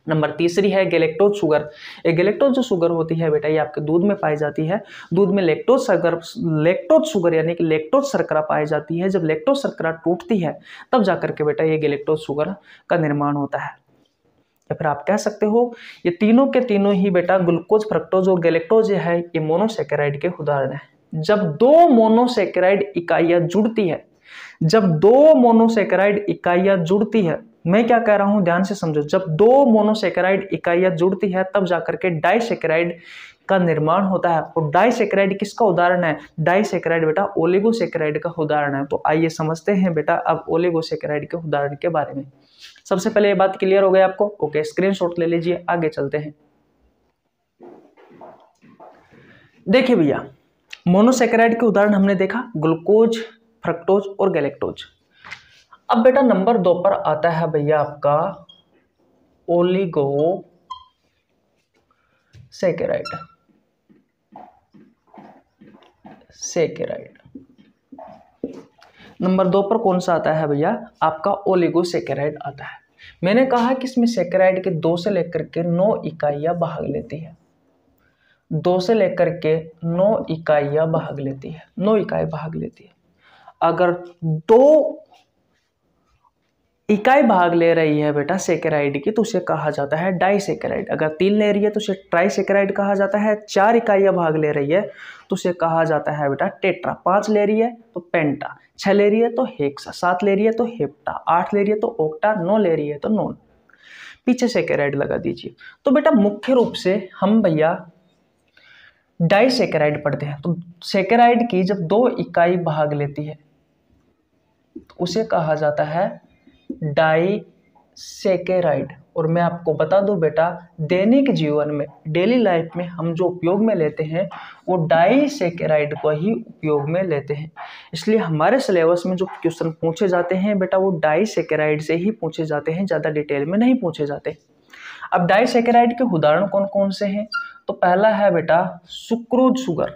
Speaker 1: नंबर तीसरी है गैलेक्टोज शुगर। ये गैलेक्टोज जो शुगर होती है बेटा, ये आपके दूध में पाई जाती है। दूध में लैक्टोज शुगर लैक्टोज शुगर यानी कि लैक्टोज शर्करा पाई जाती है। जब लैक्टोज शर्करा टूटती है तब जाकर के बेटा ये गैलेक्टोज शुगर का निर्माण होता है। या फिर आप कह सकते हो ये तीनों के तीनों ही बेटा ग्लूकोज, फ्रक्टोज और गैलेक्टोज है, ये मोनोसैकेराइड के उदाहरण है। जब दो मोनोसैकेराइड इकाइयां जुड़ती है जब दो मोनोसैकेराइड इकाइयां जुड़ती है मैं क्या कह रहा हूं ध्यान से समझो, जब दो मोनोसैकेराइड इकाइयां जुड़ती है तब जाकर के डाइसैकेराइड का निर्माण होता है। और डाइसैकेराइड किसका उदाहरण है? डाइसैकेराइड बेटा ओलिगोसैकेराइड का उदाहरण है। तो आइए समझते हैं बेटा अब ओलिगोसैकेराइड के उदाहरण के बारे में। सबसे पहले ये बात क्लियर हो गई आपको? ओके, स्क्रीनशॉट ले लीजिए, आगे चलते हैं। देखिए भैया, मोनोसैकेराइड के उदाहरण हमने देखा, ग्लूकोज, फ्रक्टोज और गैलेक्टोज। अब बेटा नंबर दो पर आता है भैया आपका ओलिगो सैकेराइड। सैकेराइड नंबर दो पर कौन सा आता है भैया? आपका ओलिगो सैकेराइड आता है। मैंने कहा कि इसमें सैकेराइड के दो से लेकर के नौ इकाइयां भाग लेती है। दो से लेकर के नौ इकाइयां भाग लेती है नौ इकाई भाग लेती है। अगर दो इकाई भाग ले रही है बेटा सैकेराइड की तो उसे कहा जाता है डाइसैकेराइड। अगर तीन ले रही है तो उसे ट्राइसैकेराइड कहा जाता है। चार इकाइयां भाग ले रही है तो उसे कहा जाता है बेटा टेट्रा। पांच ले रही है तो पेंटा। छह ले रही है तो हेक्सा। सात ले रही है तो हेप्टा। आठ ले रही है तो ओक्टा। नौ ले रही है तो नॉन। पीछे सैकेराइड लगा दीजिए। तो बेटा मुख्य रूप से हम भैया डाइसैकेराइड पढ़ते हैं। तो सैकेराइड की जब दो इकाई भाग लेती है तो उसे कहा जाता है डाइसैकेराइड। और मैं आपको बता दूं बेटा, दैनिक जीवन में, डेली लाइफ में हम जो उपयोग में लेते हैं वो डाइसैकेराइड को ही उपयोग में लेते हैं। इसलिए हमारे सिलेबस में जो क्वेश्चन पूछे जाते हैं बेटा वो डाइसैकेराइड से ही पूछे जाते हैं, ज़्यादा डिटेल में नहीं पूछे जाते। अब डाइसैकेराइड के उदाहरण कौन कौन से हैं? तो पहला है बेटा सुक्रोज शुगर।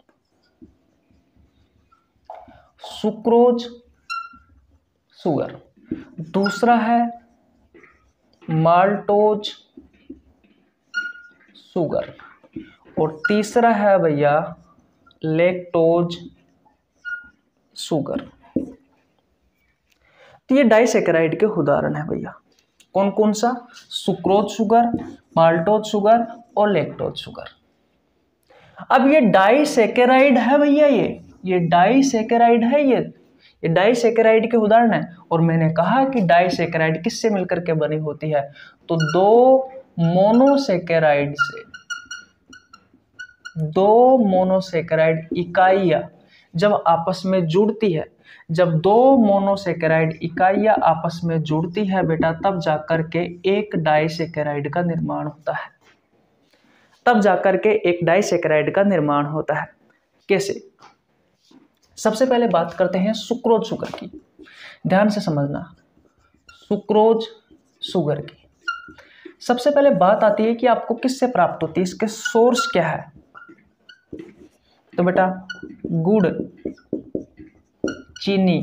Speaker 1: Sucrose sugar. दूसरा है माल्टोज शुगर। और तीसरा है भैया लैक्टोज शुगर। तो ये डाइसैकेराइड के उदाहरण है भैया। कौन कौन सा? सुक्रोज शुगर, माल्टोज शुगर और लैक्टोज शुगर। अब ये डाइसैकेराइड है भैया, ये ये डाइसैकेराइड है, ये ये डाइसैकेराइड के उदाहरण है। और मैंने कहा कि डाइसैकेराइड किससे मिलकर के बनी होती है? तो दो मोनोसैकेराइड से, दो मोनोसैकेराइड इकाइयां जब आपस में जुड़ती है, जब दो मोनोसैकेराइड इकाइयां आपस में जुड़ती है बेटा तब जाकर के एक डाइसैकेराइड का निर्माण होता है। तब जाकर के एक डाइसैकेराइड का निर्माण होता है। कैसे? सबसे पहले बात करते हैं सुक्रोज शुगर की। ध्यान से समझना, सुक्रोज शुगर की सबसे पहले बात आती है कि आपको किससे प्राप्त होती है, इसके सोर्स क्या है? तो बेटा गुड़, चीनी,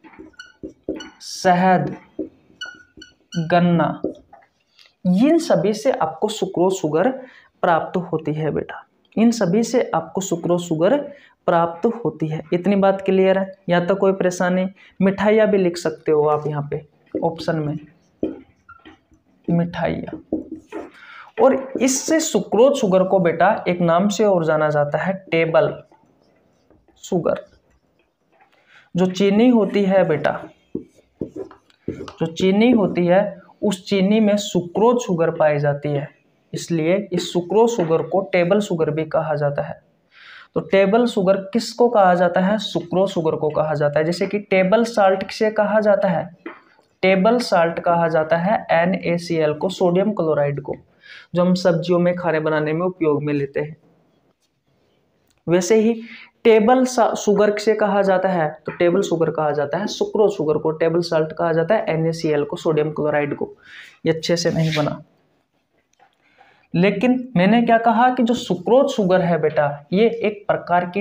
Speaker 1: शहद, गन्ना, इन सभी से आपको सुक्रोज शुगर प्राप्त होती है बेटा। इन सभी से आपको सुक्रोज शुगर प्राप्त होती है। इतनी बात क्लियर है? या तो कोई परेशानी? मिठाइयाँ भी लिख सकते हो आप यहाँ पे ऑप्शन में, मिठाइयाँ। और इससे सुक्रोज शुगर को बेटा एक नाम से और जाना जाता है टेबल शुगर। जो चीनी होती है बेटा, जो चीनी होती है उस चीनी में सुक्रोज शुगर पाई जाती है, इसलिए इस सुक्रोज शुगर को टेबल शुगर भी कहा जाता है। तो टेबल शुगर किसको कहा जाता है? सुक्रोज शुगर को कहा जाता है। जैसे कि टेबल साल्ट किसे कहा जाता है? टेबल साल्ट कहा जाता है एन ए सी एल को, सोडियम क्लोराइड को, जो हम सब्जियों में खाने बनाने में उपयोग में लेते हैं। वैसे ही टेबल शुगर किसे कहा जाता है? तो टेबल शुगर कहा जाता है सुक्रोज शुगर को। टेबल साल्ट कहा जाता है एन ए सी एल को, सोडियम क्लोराइड को। ये अच्छे से नहीं बना, लेकिन मैंने क्या कहा कि जो सुक्रोज शुगर है बेटा ये एक प्रकार की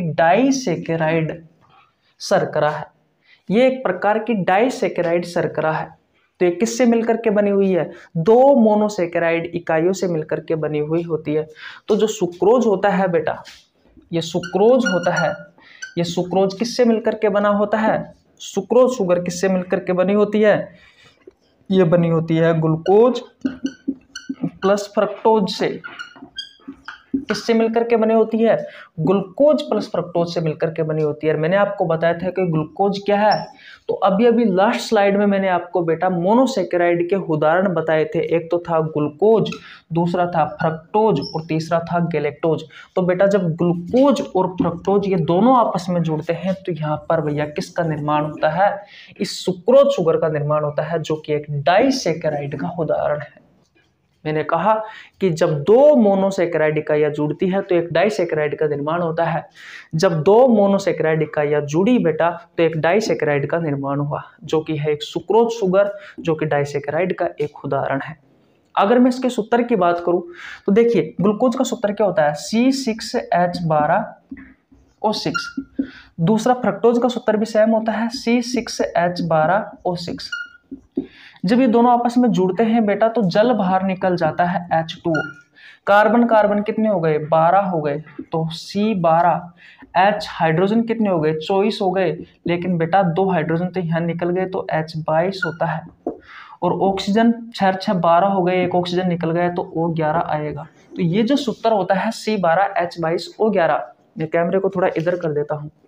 Speaker 1: डाइसैकेराइड शर्करा है। ये एक प्रकार की डाइसैकेराइड शर्करा है। तो ये किससे मिलकर के बनी हुई है? दो मोनोसेकेराइड इकाइयों से मिलकर के बनी हुई होती है। तो जो सुक्रोज होता है बेटा, ये सुक्रोज होता है, ये सुक्रोज किससे मिलकर के बना होता है? सुक्रोज शुगर किससे मिलकर के बनी होती है? ये बनी होती है ग्लूकोज प्लस फ्रक्टोज से। किससे मिलकर के बनी होती है? ग्लूकोज प्लस फ्रक्टोज से मिलकर के बनी होती है। और मैंने आपको बताया था कि ग्लूकोज क्या है, तो अभी अभी लास्ट स्लाइड में मैंने आपको बेटा मोनोसेकेराइड के उदाहरण बताए थे। एक तो था ग्लूकोज, दूसरा था फ्रक्टोज और तीसरा था गैलेक्टोज। तो बेटा जब ग्लूकोज और फ्रक्टोज ये दोनों आपस में जुड़ते हैं तो यहाँ पर भैया किसका निर्माण होता है? इस सुक्रोज शुगर का निर्माण होता है, जो कि एक डाइसेकेराइड का उदाहरण है। मैंने कहा कि जब दो मोनोसेकेराइड इकाइयां जुड़ती है तो एक डाइसेकेराइड का निर्माण होता है। जब दो मोनोसेकेराइड इकाइयां जुड़ी बेटा तो एक डाइसेकेराइड का निर्माण हुआ, जो कि है एक सुक्रोज शुगर, जो कि डाइसेकेराइड का एक उदाहरण है। अगर मैं इसके सूत्र की बात करूं तो देखिए ग्लूकोज का सूत्र क्या होता है? सी सिक्स एच बारह ओ सिक्स। दूसरा फ्रक्टोज का सूत्र भी सेम होता है, सी सिक्स एच बारह ओ सिक्स। जब ये दोनों आपस में जुड़ते हैं बेटा तो जल बाहर निकल जाता है H two O. Carbon carbon कितने हो गए? बारह हो गए, तो सी बारह। H हाइड्रोजन कितने हो गए? चौबीस हो गए, लेकिन बेटा दो हाइड्रोजन तो यहाँ निकल गए तो H बाईस होता है। और ऑक्सीजन छह छह बारह हो गए, एक ऑक्सीजन निकल गया तो O ग्यारह आएगा। तो ये जो सूत्र होता है सी बारह एच बाईस ओ ग्यारह। मैं कैमरे को थोड़ा इधर कर देता हूँ।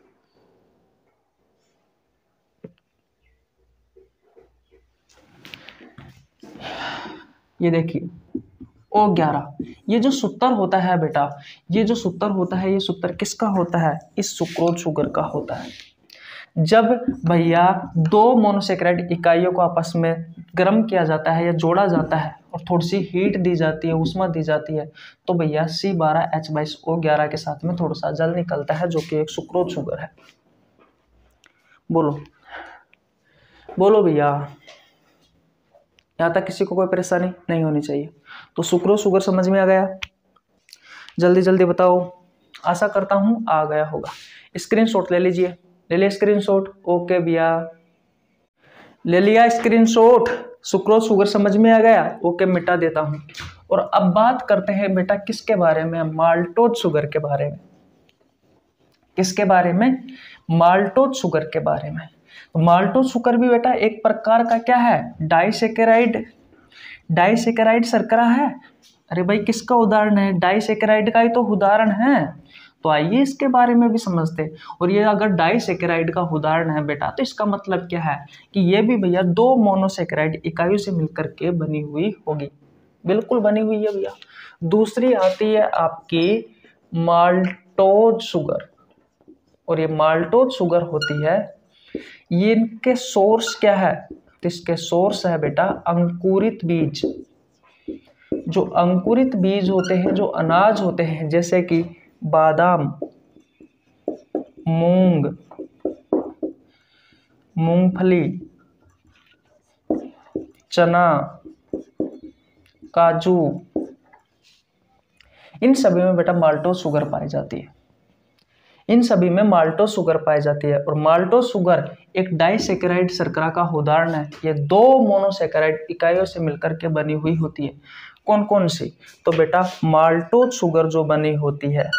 Speaker 1: ये देखिए ओ ग्यारह, ये जो सूत्र होता है बेटा, ये जो सूत्र होता है, ये सूत्र किसका होता है? इस सुक्रोज शुगर का होता है। जब भैया दो मोनोसेकेराइड इकाइयों को आपस में गर्म किया जाता है या जोड़ा जाता है और थोड़ी सी हीट दी जाती है, ऊष्मा दी जाती है, तो भैया सी बारह एच बाईस ओ ग्यारह के साथ में थोड़ा सा जल निकलता है, जो कि एक सुक्रोज शुगर है। बोलो बोलो भैया, यहाँ तक किसी को कोई परेशानी नहीं होनी चाहिए। तो सुक्रोज शुगर समझ में आ गया? जल्दी जल्दी बताओ, आशा करता हूँ आ गया होगा। स्क्रीनशॉट ले लीजिए, ले लिया स्क्रीनशॉट? ओके भैया, ले लिया स्क्रीनशॉट? सुक्रोज शुगर समझ में आ गया? ओके, मिटा देता हूँ। और अब बात करते हैं बेटा किसके बारे में? माल्टोज शुगर के बारे में। किसके बारे में? माल्टोज शुगर के बारे में। तो माल्टोज शुगर भी बेटा एक प्रकार का क्या है? डाइसेकेराइड। डाइसेकेराइड शर्करा है। अरे भाई किसका उदाहरण है? डाइसेकेराइड का ही तो उदाहरण है। तो आइए इसके बारे में भी समझते हैं। और ये अगर डाइसेकेराइड का उदाहरण है बेटा तो इसका मतलब क्या है कि ये भी भैया दो मोनोसेकेराइड इकाइयों से मिलकर के बनी हुई होगी। बिल्कुल बनी हुई है भैया। दूसरी आती है आपकी माल्टोज शुगर। और ये माल्टोज शुगर होती है, ये इनके सोर्स क्या है? तो इसके सोर्स है बेटा अंकुरित बीज। जो अंकुरित बीज होते हैं, जो अनाज होते हैं, जैसे कि बादाम, मूंग, मूंगफली, चना, काजू, इन सभी में बेटा माल्टोज शुगर पाई जाती है। इन सभी में माल्टोज शुगर पाई जाती है। और माल्टोज शुगर एक डाइसेकेराइड शर्करा का उदाहरण है। ये दो मोनोसेकेराइड इकाइयों से मिलकर के बनी हुई होती है। कौन कौन सी? तो बेटा माल्टोज शुगर जो बनी होती है,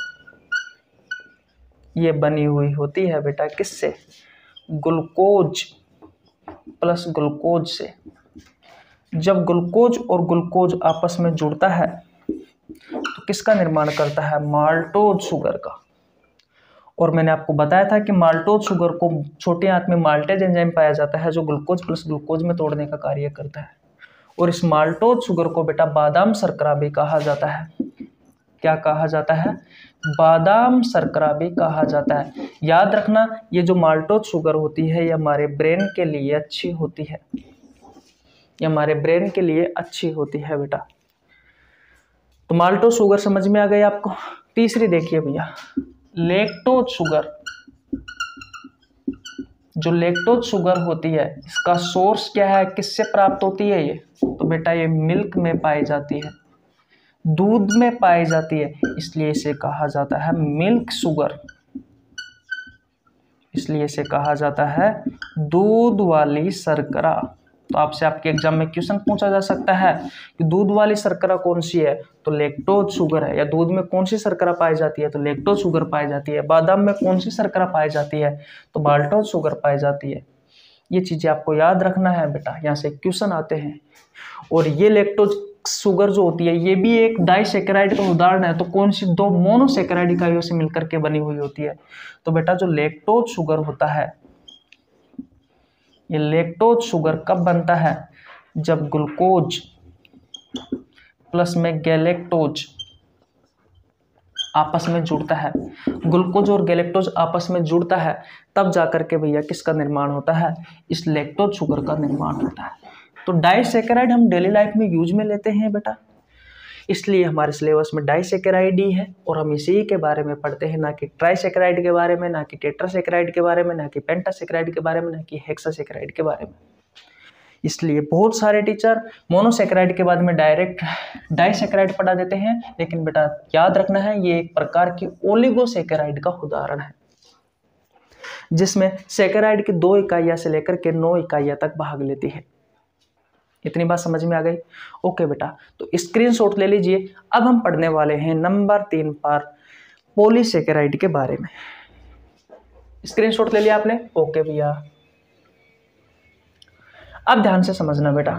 Speaker 1: ये बनी हुई होती है बेटा किससे? ग्लूकोज प्लस ग्लूकोज से। जब ग्लूकोज और ग्लूकोज आपस में जुड़ता है तो किसका निर्माण करता है? माल्टोज शुगर का। और मैंने आपको बताया था कि माल्टोज शुगर को छोटे आंत में माल्टेज एंजाइम पाया जाता है, जो ग्लूकोज प्लस ग्लूकोज में तोड़ने का कार्य करता है। और इस माल्टोज शुगर को बेटा बादाम शर्करा भी कहा जाता है। क्या कहा जाता है? बादाम शर्करा भी कहा जाता है। याद रखना, ये जो माल्टोज शुगर होती है ये हमारे ब्रेन के लिए अच्छी होती है। ये हमारे ब्रेन के लिए अच्छी होती है बेटा। तो माल्टोज शुगर समझ में आ गई आपको? तीसरी देखिए भैया, लैक्टोज शुगर। जो लैक्टोज शुगर होती है, इसका सोर्स क्या है? किससे प्राप्त होती है ये? तो बेटा ये मिल्क में पाई जाती है, दूध में पाई जाती है, इसलिए इसे कहा जाता है मिल्क शुगर। इसलिए इसे कहा जाता है दूध वाली शर्करा। तो आपसे आपके एग्जाम में क्वेश्चन पूछा जा सकता है कि दूध वाली शर्करा कौन सी है, तो लैक्टोज शुगर है। या दूध में कौन सी शर्करा पाई जाती है, तो लैक्टोज शुगर पाई जाती है। बादाम में कौन सी शर्करा पाई जाती है, तो माल्टोज शुगर पाई जाती है। ये चीजें आपको याद रखना है बेटा, यहाँ से क्वेश्चन आते हैं। और ये लैक्टोज शुगर जो होती है ये भी एक डाइसैकेराइड का उदाहरण है। तो कौन सी, दो मोनोसैकेराइड इकाइयों से मिलकर के बनी हुई होती है। तो बेटा जो लैक्टोज शुगर होता है, ये लैक्टोज शुगर कब बनता है, जब ग्लूकोज प्लस में गैलेक्टोज आपस में जुड़ता है। ग्लूकोज और गैलेक्टोज आपस में जुड़ता है, तब जाकर के भैया किसका निर्माण होता है, इस लैक्टोज शुगर का निर्माण होता है। तो डाइसैकेराइड हम डेली लाइफ में यूज में लेते हैं बेटा, इसलिए हमारे सिलेबस में डाइसैकेराइड ही है और हम इसी के बारे में पढ़ते हैं, ना कि ट्राइसैकेराइड के बारे में, ना कि टेट्रासैकेराइड के बारे में, ना कि पेंटासैकेराइड के बारे में, ना कि हेक्सासैकेराइड के बारे में। इसलिए बहुत सारे टीचर मोनोसैकेराइड के बाद में डायरेक्ट डाइसैकेराइड पढ़ा देते हैं, लेकिन बेटा याद रखना है ये एक प्रकार की ओलिगोसैकेराइड का उदाहरण है, जिसमें सैकेराइड की दो इकाइयां से लेकर के नौ इकाइयां तक भाग लेती है। इतनी बात समझ में आ गई? ओके बेटा, तो स्क्रीनशॉट ले लीजिए। अब हम पढ़ने वाले हैं नंबर तीन पर पॉलीसैकेराइड के बारे में। स्क्रीनशॉट ले लिया आपने? ओके भैया, अब ध्यान से समझना बेटा।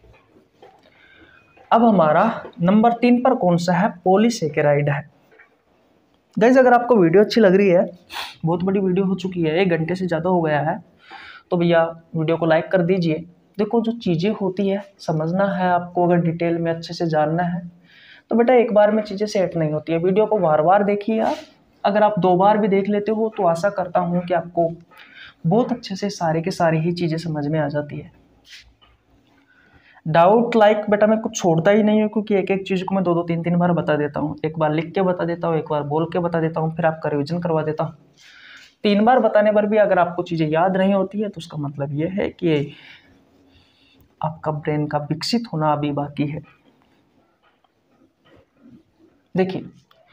Speaker 1: अब हमारा नंबर तीन पर कौन सा है, पॉलीसैकेराइड है। गाइस अगर आपको वीडियो अच्छी लग रही है, बहुत बड़ी वीडियो हो चुकी है, एक घंटे से ज़्यादा हो गया है, तो भैया वीडियो को लाइक कर दीजिए। देखो जो चीज़ें होती है समझना है आपको, अगर डिटेल में अच्छे से जानना है तो बेटा एक बार में चीज़ें सेट नहीं होती है। वीडियो को बार बार देखिए आप, अगर आप दो बार भी देख लेते हो तो आशा करता हूँ कि आपको बहुत अच्छे से सारी के सारी ही चीज़ें समझ में आ जाती है। डाउट लाइक बेटा मैं कुछ छोड़ता ही नहीं हूँ, क्योंकि एक एक चीज़ को मैं दो दो तीन तीन बार बता देता हूँ। एक बार लिख के बता देता हूँ, एक बार बोल के बता देता हूँ, फिर आपका रिविजन करवा देता हूँ। तीन बार बताने पर भी अगर आपको चीज़ें याद नहीं होती है तो उसका मतलब ये है कि आपका ब्रेन का विकसित होना अभी बाकी है। देखिए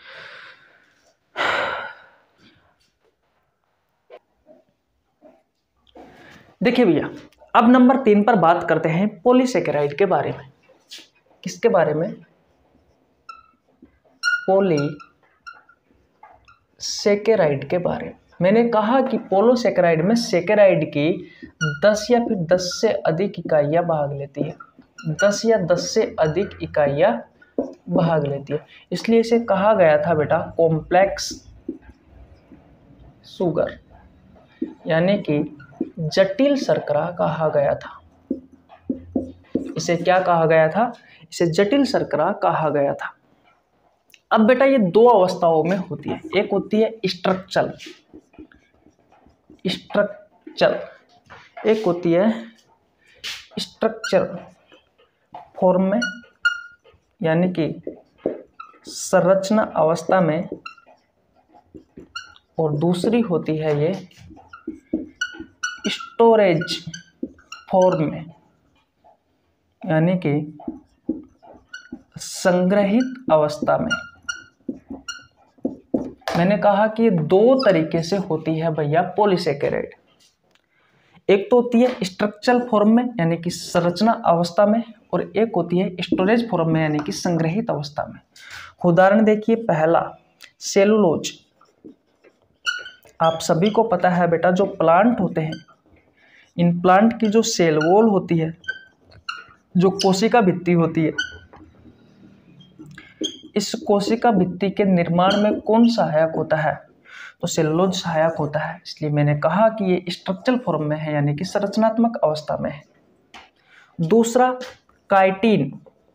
Speaker 1: देखिए भैया, अब नंबर तीन पर बात करते हैं पॉलीसैकेराइड के बारे में। किसके बारे में? पॉलीसैकेराइड के बारे में। मैंने कहा कि पॉलीसैकेराइड में सैकेराइड की दस या फिर दस से अधिक इकाइयां भाग लेती है। दस या दस से अधिक इकाइयां भाग लेती है, इसलिए इसे कहा गया था बेटा कॉम्प्लेक्स शुगर, यानी कि जटिल शर्करा कहा गया था। इसे क्या कहा गया था? इसे जटिल शर्करा कहा गया था। अब बेटा ये दो अवस्थाओं में होती है, एक होती है स्ट्रक्चरल स्ट्रक्चर एक होती है स्ट्रक्चर फॉर्म में, यानी कि संरचना अवस्था में, और दूसरी होती है ये स्टोरेज फॉर्म में, यानी कि संग्रहित अवस्था में। मैंने कहा कि दो तरीके से होती है भैया पॉलीसैकेराइड। एक तो होती है स्ट्रक्चरल फॉर्म में, यानी कि संरचना अवस्था में, और एक होती है स्टोरेज फॉर्म में, यानी कि संग्रहित अवस्था में। उदाहरण देखिए, पहला सेलुलोज। आप सभी को पता है बेटा जो प्लांट होते हैं, इन प्लांट की जो सेल वॉल होती है, जो कोशिका भित्ति होती है, इस कोशिका भित्ति के निर्माण में कौन सहायक होता है? तो सेलुलोज सहायक होता है। इसलिए मैंने कहा कि ये स्ट्रक्चरल फॉर्म में है, यानी कि संरचनात्मक अवस्था में है। दूसरा काइटिन।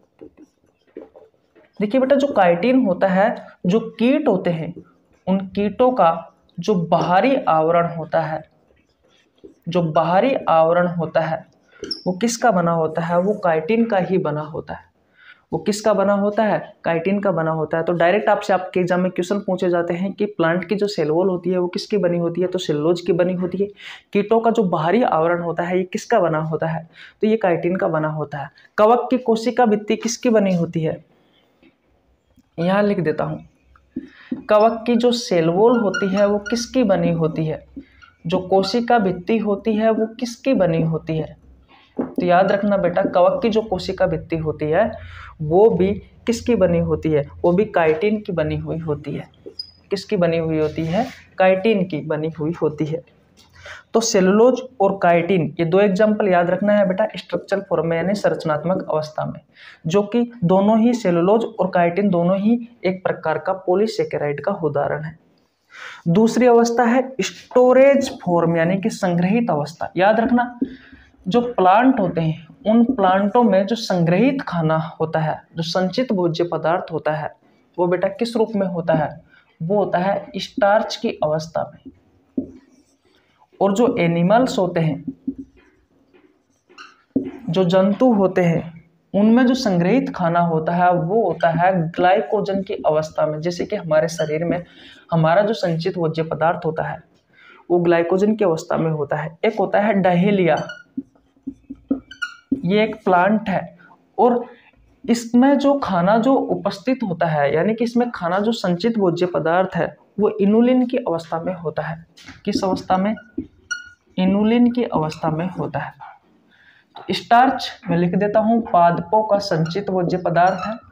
Speaker 1: देखिए बेटा जो काइटिन होता है, जो कीट होते हैं, उन कीटों का जो बाहरी आवरण होता है, जो बाहरी आवरण होता है वो किसका बना होता है? वो काइटिन का ही बना होता है। वो किसका बना होता है? काइटिन का बना होता है। तो डायरेक्ट आपसे आपके एग्जाम में क्वेश्चन पूछे जाते हैं कि प्लांट की जो सेल वॉल होती है वो किसकी बनी होती है? तो सेलुलोज की बनी होती है। कीटों का जो बाहरी आवरण होता है ये किसका बना होता है? तो ये काइटिन का बना होता है। कवक की कोशिका भित्ति किसकी बनी होती है? यहाँ लिख देता हूँ, कवक की जो सेल वॉल होती है वो किसकी बनी होती है? जो कोशिका भित्ति होती है वो किसकी बनी होती है? तो याद रखना बेटा, कवक की जो कोशिका भित्ति होती है वो भी किसकी बनी होती है, वो भी काइटिन की बनी हुई होती है। किसकी बनी हुई होती है, काइटिन की बनी हुई होती है। तो सेलुलोज और काइटिन ये दो एग्जाम्पल याद रखना है बेटा स्ट्रक्चरल फॉर्म में यानी संरचनात्मक अवस्था में, जो कि दोनों ही सेलुलोज और काइटिन दोनों ही एक प्रकार का पॉलीसेकेराइड का उदाहरण है। दूसरी अवस्था है स्टोरेज फॉर्म यानी कि संग्रहित अवस्था। याद रखना, जो प्लांट होते हैं उन प्लांटों में जो संग्रहित खाना होता है, जो संचित भोज्य पदार्थ होता है, वो बेटा किस रूप में होता है, वो होता है स्टार्च की अवस्था में। और जो एनिमल्स होते हैं, जो जंतु होते हैं, उनमें जो संग्रहित खाना होता है वो होता है ग्लाइकोजन की अवस्था में। जैसे कि हमारे शरीर में हमारा जो संचित भोज्य पदार्थ होता है वो ग्लाइकोजन की अवस्था में होता है। एक होता है डहेलिया, ये एक प्लांट है और इसमें जो खाना जो उपस्थित होता है यानी कि इसमें खाना जो संचित भोज्य पदार्थ है वो इनुलिन की अवस्था में होता है। किस अवस्था में, इनुलिन की अवस्था में होता है। तो स्टार्च मैं लिख देता हूं पादपों का संचित भोज्य पदार्थ है,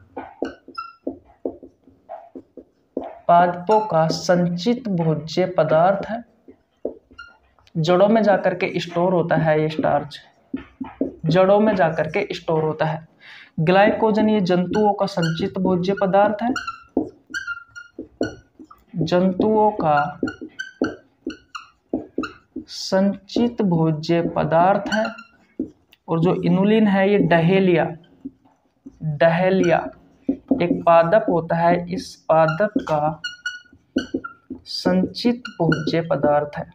Speaker 1: पादपों का संचित भोज्य पदार्थ है, जड़ों में जाकर के स्टोर होता है। ये स्टार्च जड़ों में जाकर के स्टोर होता है। ग्लाइकोजन ये जंतुओं का संचित भोज्य पदार्थ है, जंतुओं का संचित भोज्य पदार्थ है। और जो इनुलिन है ये डहेलिया, डहेलिया एक पादप होता है, इस पादप का संचित भोज्य पदार्थ है।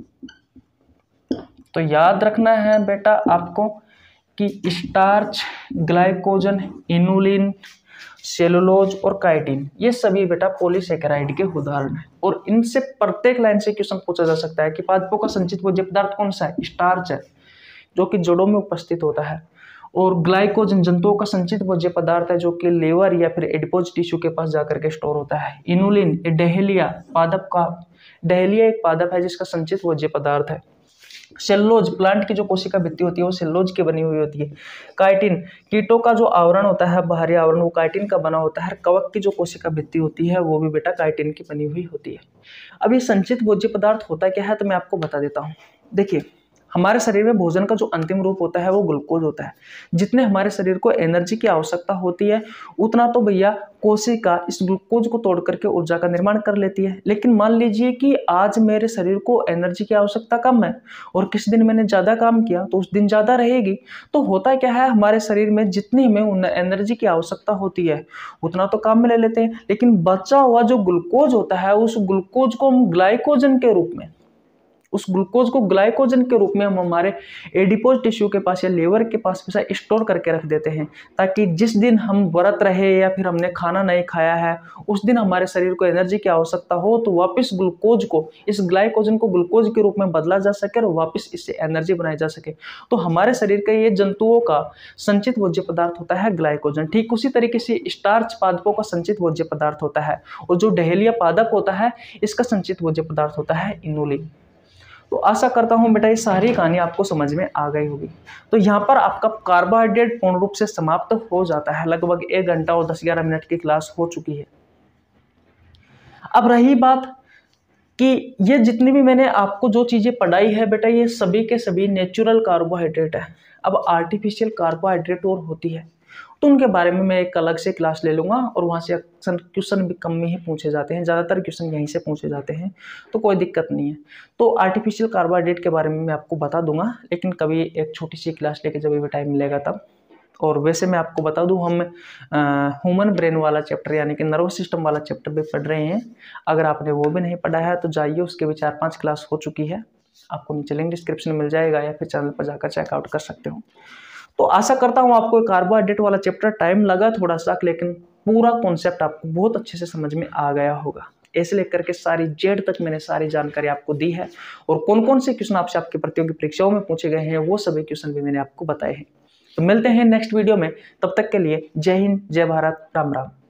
Speaker 1: तो याद रखना है बेटा आपको कि स्टार्च, ग्लाइकोजन, इनुलिन, सेलुलोज और काइटिन ये सभी बेटा पॉलीसेकेराइड के उदाहरण हैं। और इनसे प्रत्येक लाइन से क्वेश्चन पूछा जा सकता है कि पादपों का संचित भोज्य पदार्थ कौन सा है, स्टार्च है जो कि जड़ों में उपस्थित होता है। और ग्लाइकोजन जंतुओं का संचित भोज्य पदार्थ है जो कि लेवर या फिर एडिपोज टिश्यू के पास जाकर के स्टोर होता है। इनुलिन ये डहेलिया पादप का, डहेलिया एक पादप है जिसका संचित भोज्य पदार्थ है। सेलुलोज प्लांट की जो कोशिका भित्ति होती है वो सेलुलोज की बनी हुई होती है। काइटिन कीटों का जो आवरण होता है, बाहरी आवरण, वो काइटिन का बना होता है। कवक की जो कोशिका भित्ति होती है वो भी बेटा काइटिन की बनी हुई होती है। अब ये संचित भोज्य पदार्थ होता क्या है तो मैं आपको बता देता हूँ। देखिए, हमारे शरीर में भोजन का जो अंतिम रूप होता है वो ग्लूकोज होता है। जितने हमारे शरीर को एनर्जी की आवश्यकता होती है उतना तो भैया कोशिका इस ग्लूकोज को तोड़ करके ऊर्जा का निर्माण कर लेती है। लेकिन मान लीजिए कि आज मेरे शरीर को एनर्जी की आवश्यकता कम है और किस दिन मैंने ज़्यादा काम किया तो उस दिन ज़्यादा रहेगी। तो होता क्या है, हमारे शरीर में जितनी हमें एनर्जी की आवश्यकता होती है उतना तो काम में ले लेते हैं, लेकिन बचा हुआ जो ग्लूकोज होता है उस ग्लूकोज को हम ग्लाइकोजन के रूप में उस ग्लूकोज को ग्लाइकोजन के रूप में हम हमारे एडिपोज टिश्यू के पास या लेवर के पास हमेशा स्टोर करके रख देते हैं, ताकि जिस दिन हम व्रत रहे या फिर हमने खाना नहीं खाया है उस दिन हमारे शरीर को एनर्जी की आवश्यकता हो तो वापस ग्लूकोज को, इस ग्लाइकोजन को ग्लूकोज के रूप में बदला जा सके और वापस इससे एनर्जी बनाई जा सके। तो हमारे शरीर का ये जंतुओं का संचित भोज्य पदार्थ होता है ग्लाइकोजन। ठीक उसी तरीके से स्टार्च पादपों का संचित भोज्य पदार्थ होता है और जो डहेलिया पादप होता है इसका संचित भोज्य पदार्थ होता है इनुलिन। तो आशा करता हूं बेटा ये सारी कहानी आपको समझ में आ गई होगी। तो यहाँ पर आपका कार्बोहाइड्रेट पूर्ण रूप से समाप्त हो जाता है। लगभग एक घंटा और दस ग्यारह मिनट की क्लास हो चुकी है। अब रही बात कि ये जितनी भी मैंने आपको जो चीज़ें पढ़ाई है बेटा ये सभी के सभी नेचुरल कार्बोहाइड्रेट है। अब आर्टिफिशियल कार्बोहाइड्रेट और होती है तो उनके बारे में मैं एक अलग से क्लास ले लूँगा और वहाँ से अक्सर क्वेश्चन भी कम में ही पूछे जाते हैं, ज़्यादातर क्वेश्चन यहीं से पूछे जाते हैं तो कोई दिक्कत नहीं है। तो आर्टिफिशियल कार्बोहाइड्रेट के बारे में मैं आपको बता दूंगा, लेकिन कभी एक छोटी सी क्लास लेके जब भी टाइम मिलेगा तब। और वैसे मैं आपको बता दूं हम ह्यूमन ब्रेन वाला चैप्टर यानी कि नर्वस सिस्टम वाला चैप्टर भी पढ़ रहे हैं। अगर आपने वो भी नहीं पढ़ा है तो जाइए, उसके भी चार पाँच क्लास हो चुकी है, आपको नीचे लिंक डिस्क्रिप्शन मिल जाएगा या फिर चैनल पर जाकर चेकआउट कर सकते हो। तो आशा करता हूँ आपको कार्बोहाइड्रेट वाला चैप्टर टाइम लगा थोड़ा सा, लेकिन पूरा कॉन्सेप्ट आपको बहुत अच्छे से समझ में आ गया होगा। ऐसे लेकर के सारी जेड तक मैंने सारी जानकारी आपको दी है और कौन कौन से क्वेश्चन आपसे आपकी प्रतियोगी परीक्षाओं में पूछे गए हैं वो सभी क्वेश्चन भी मैंने आपको बताए हैं। तो मिलते हैं नेक्स्ट वीडियो में, तब तक के लिए जय हिंद, जय भारत, राम राम।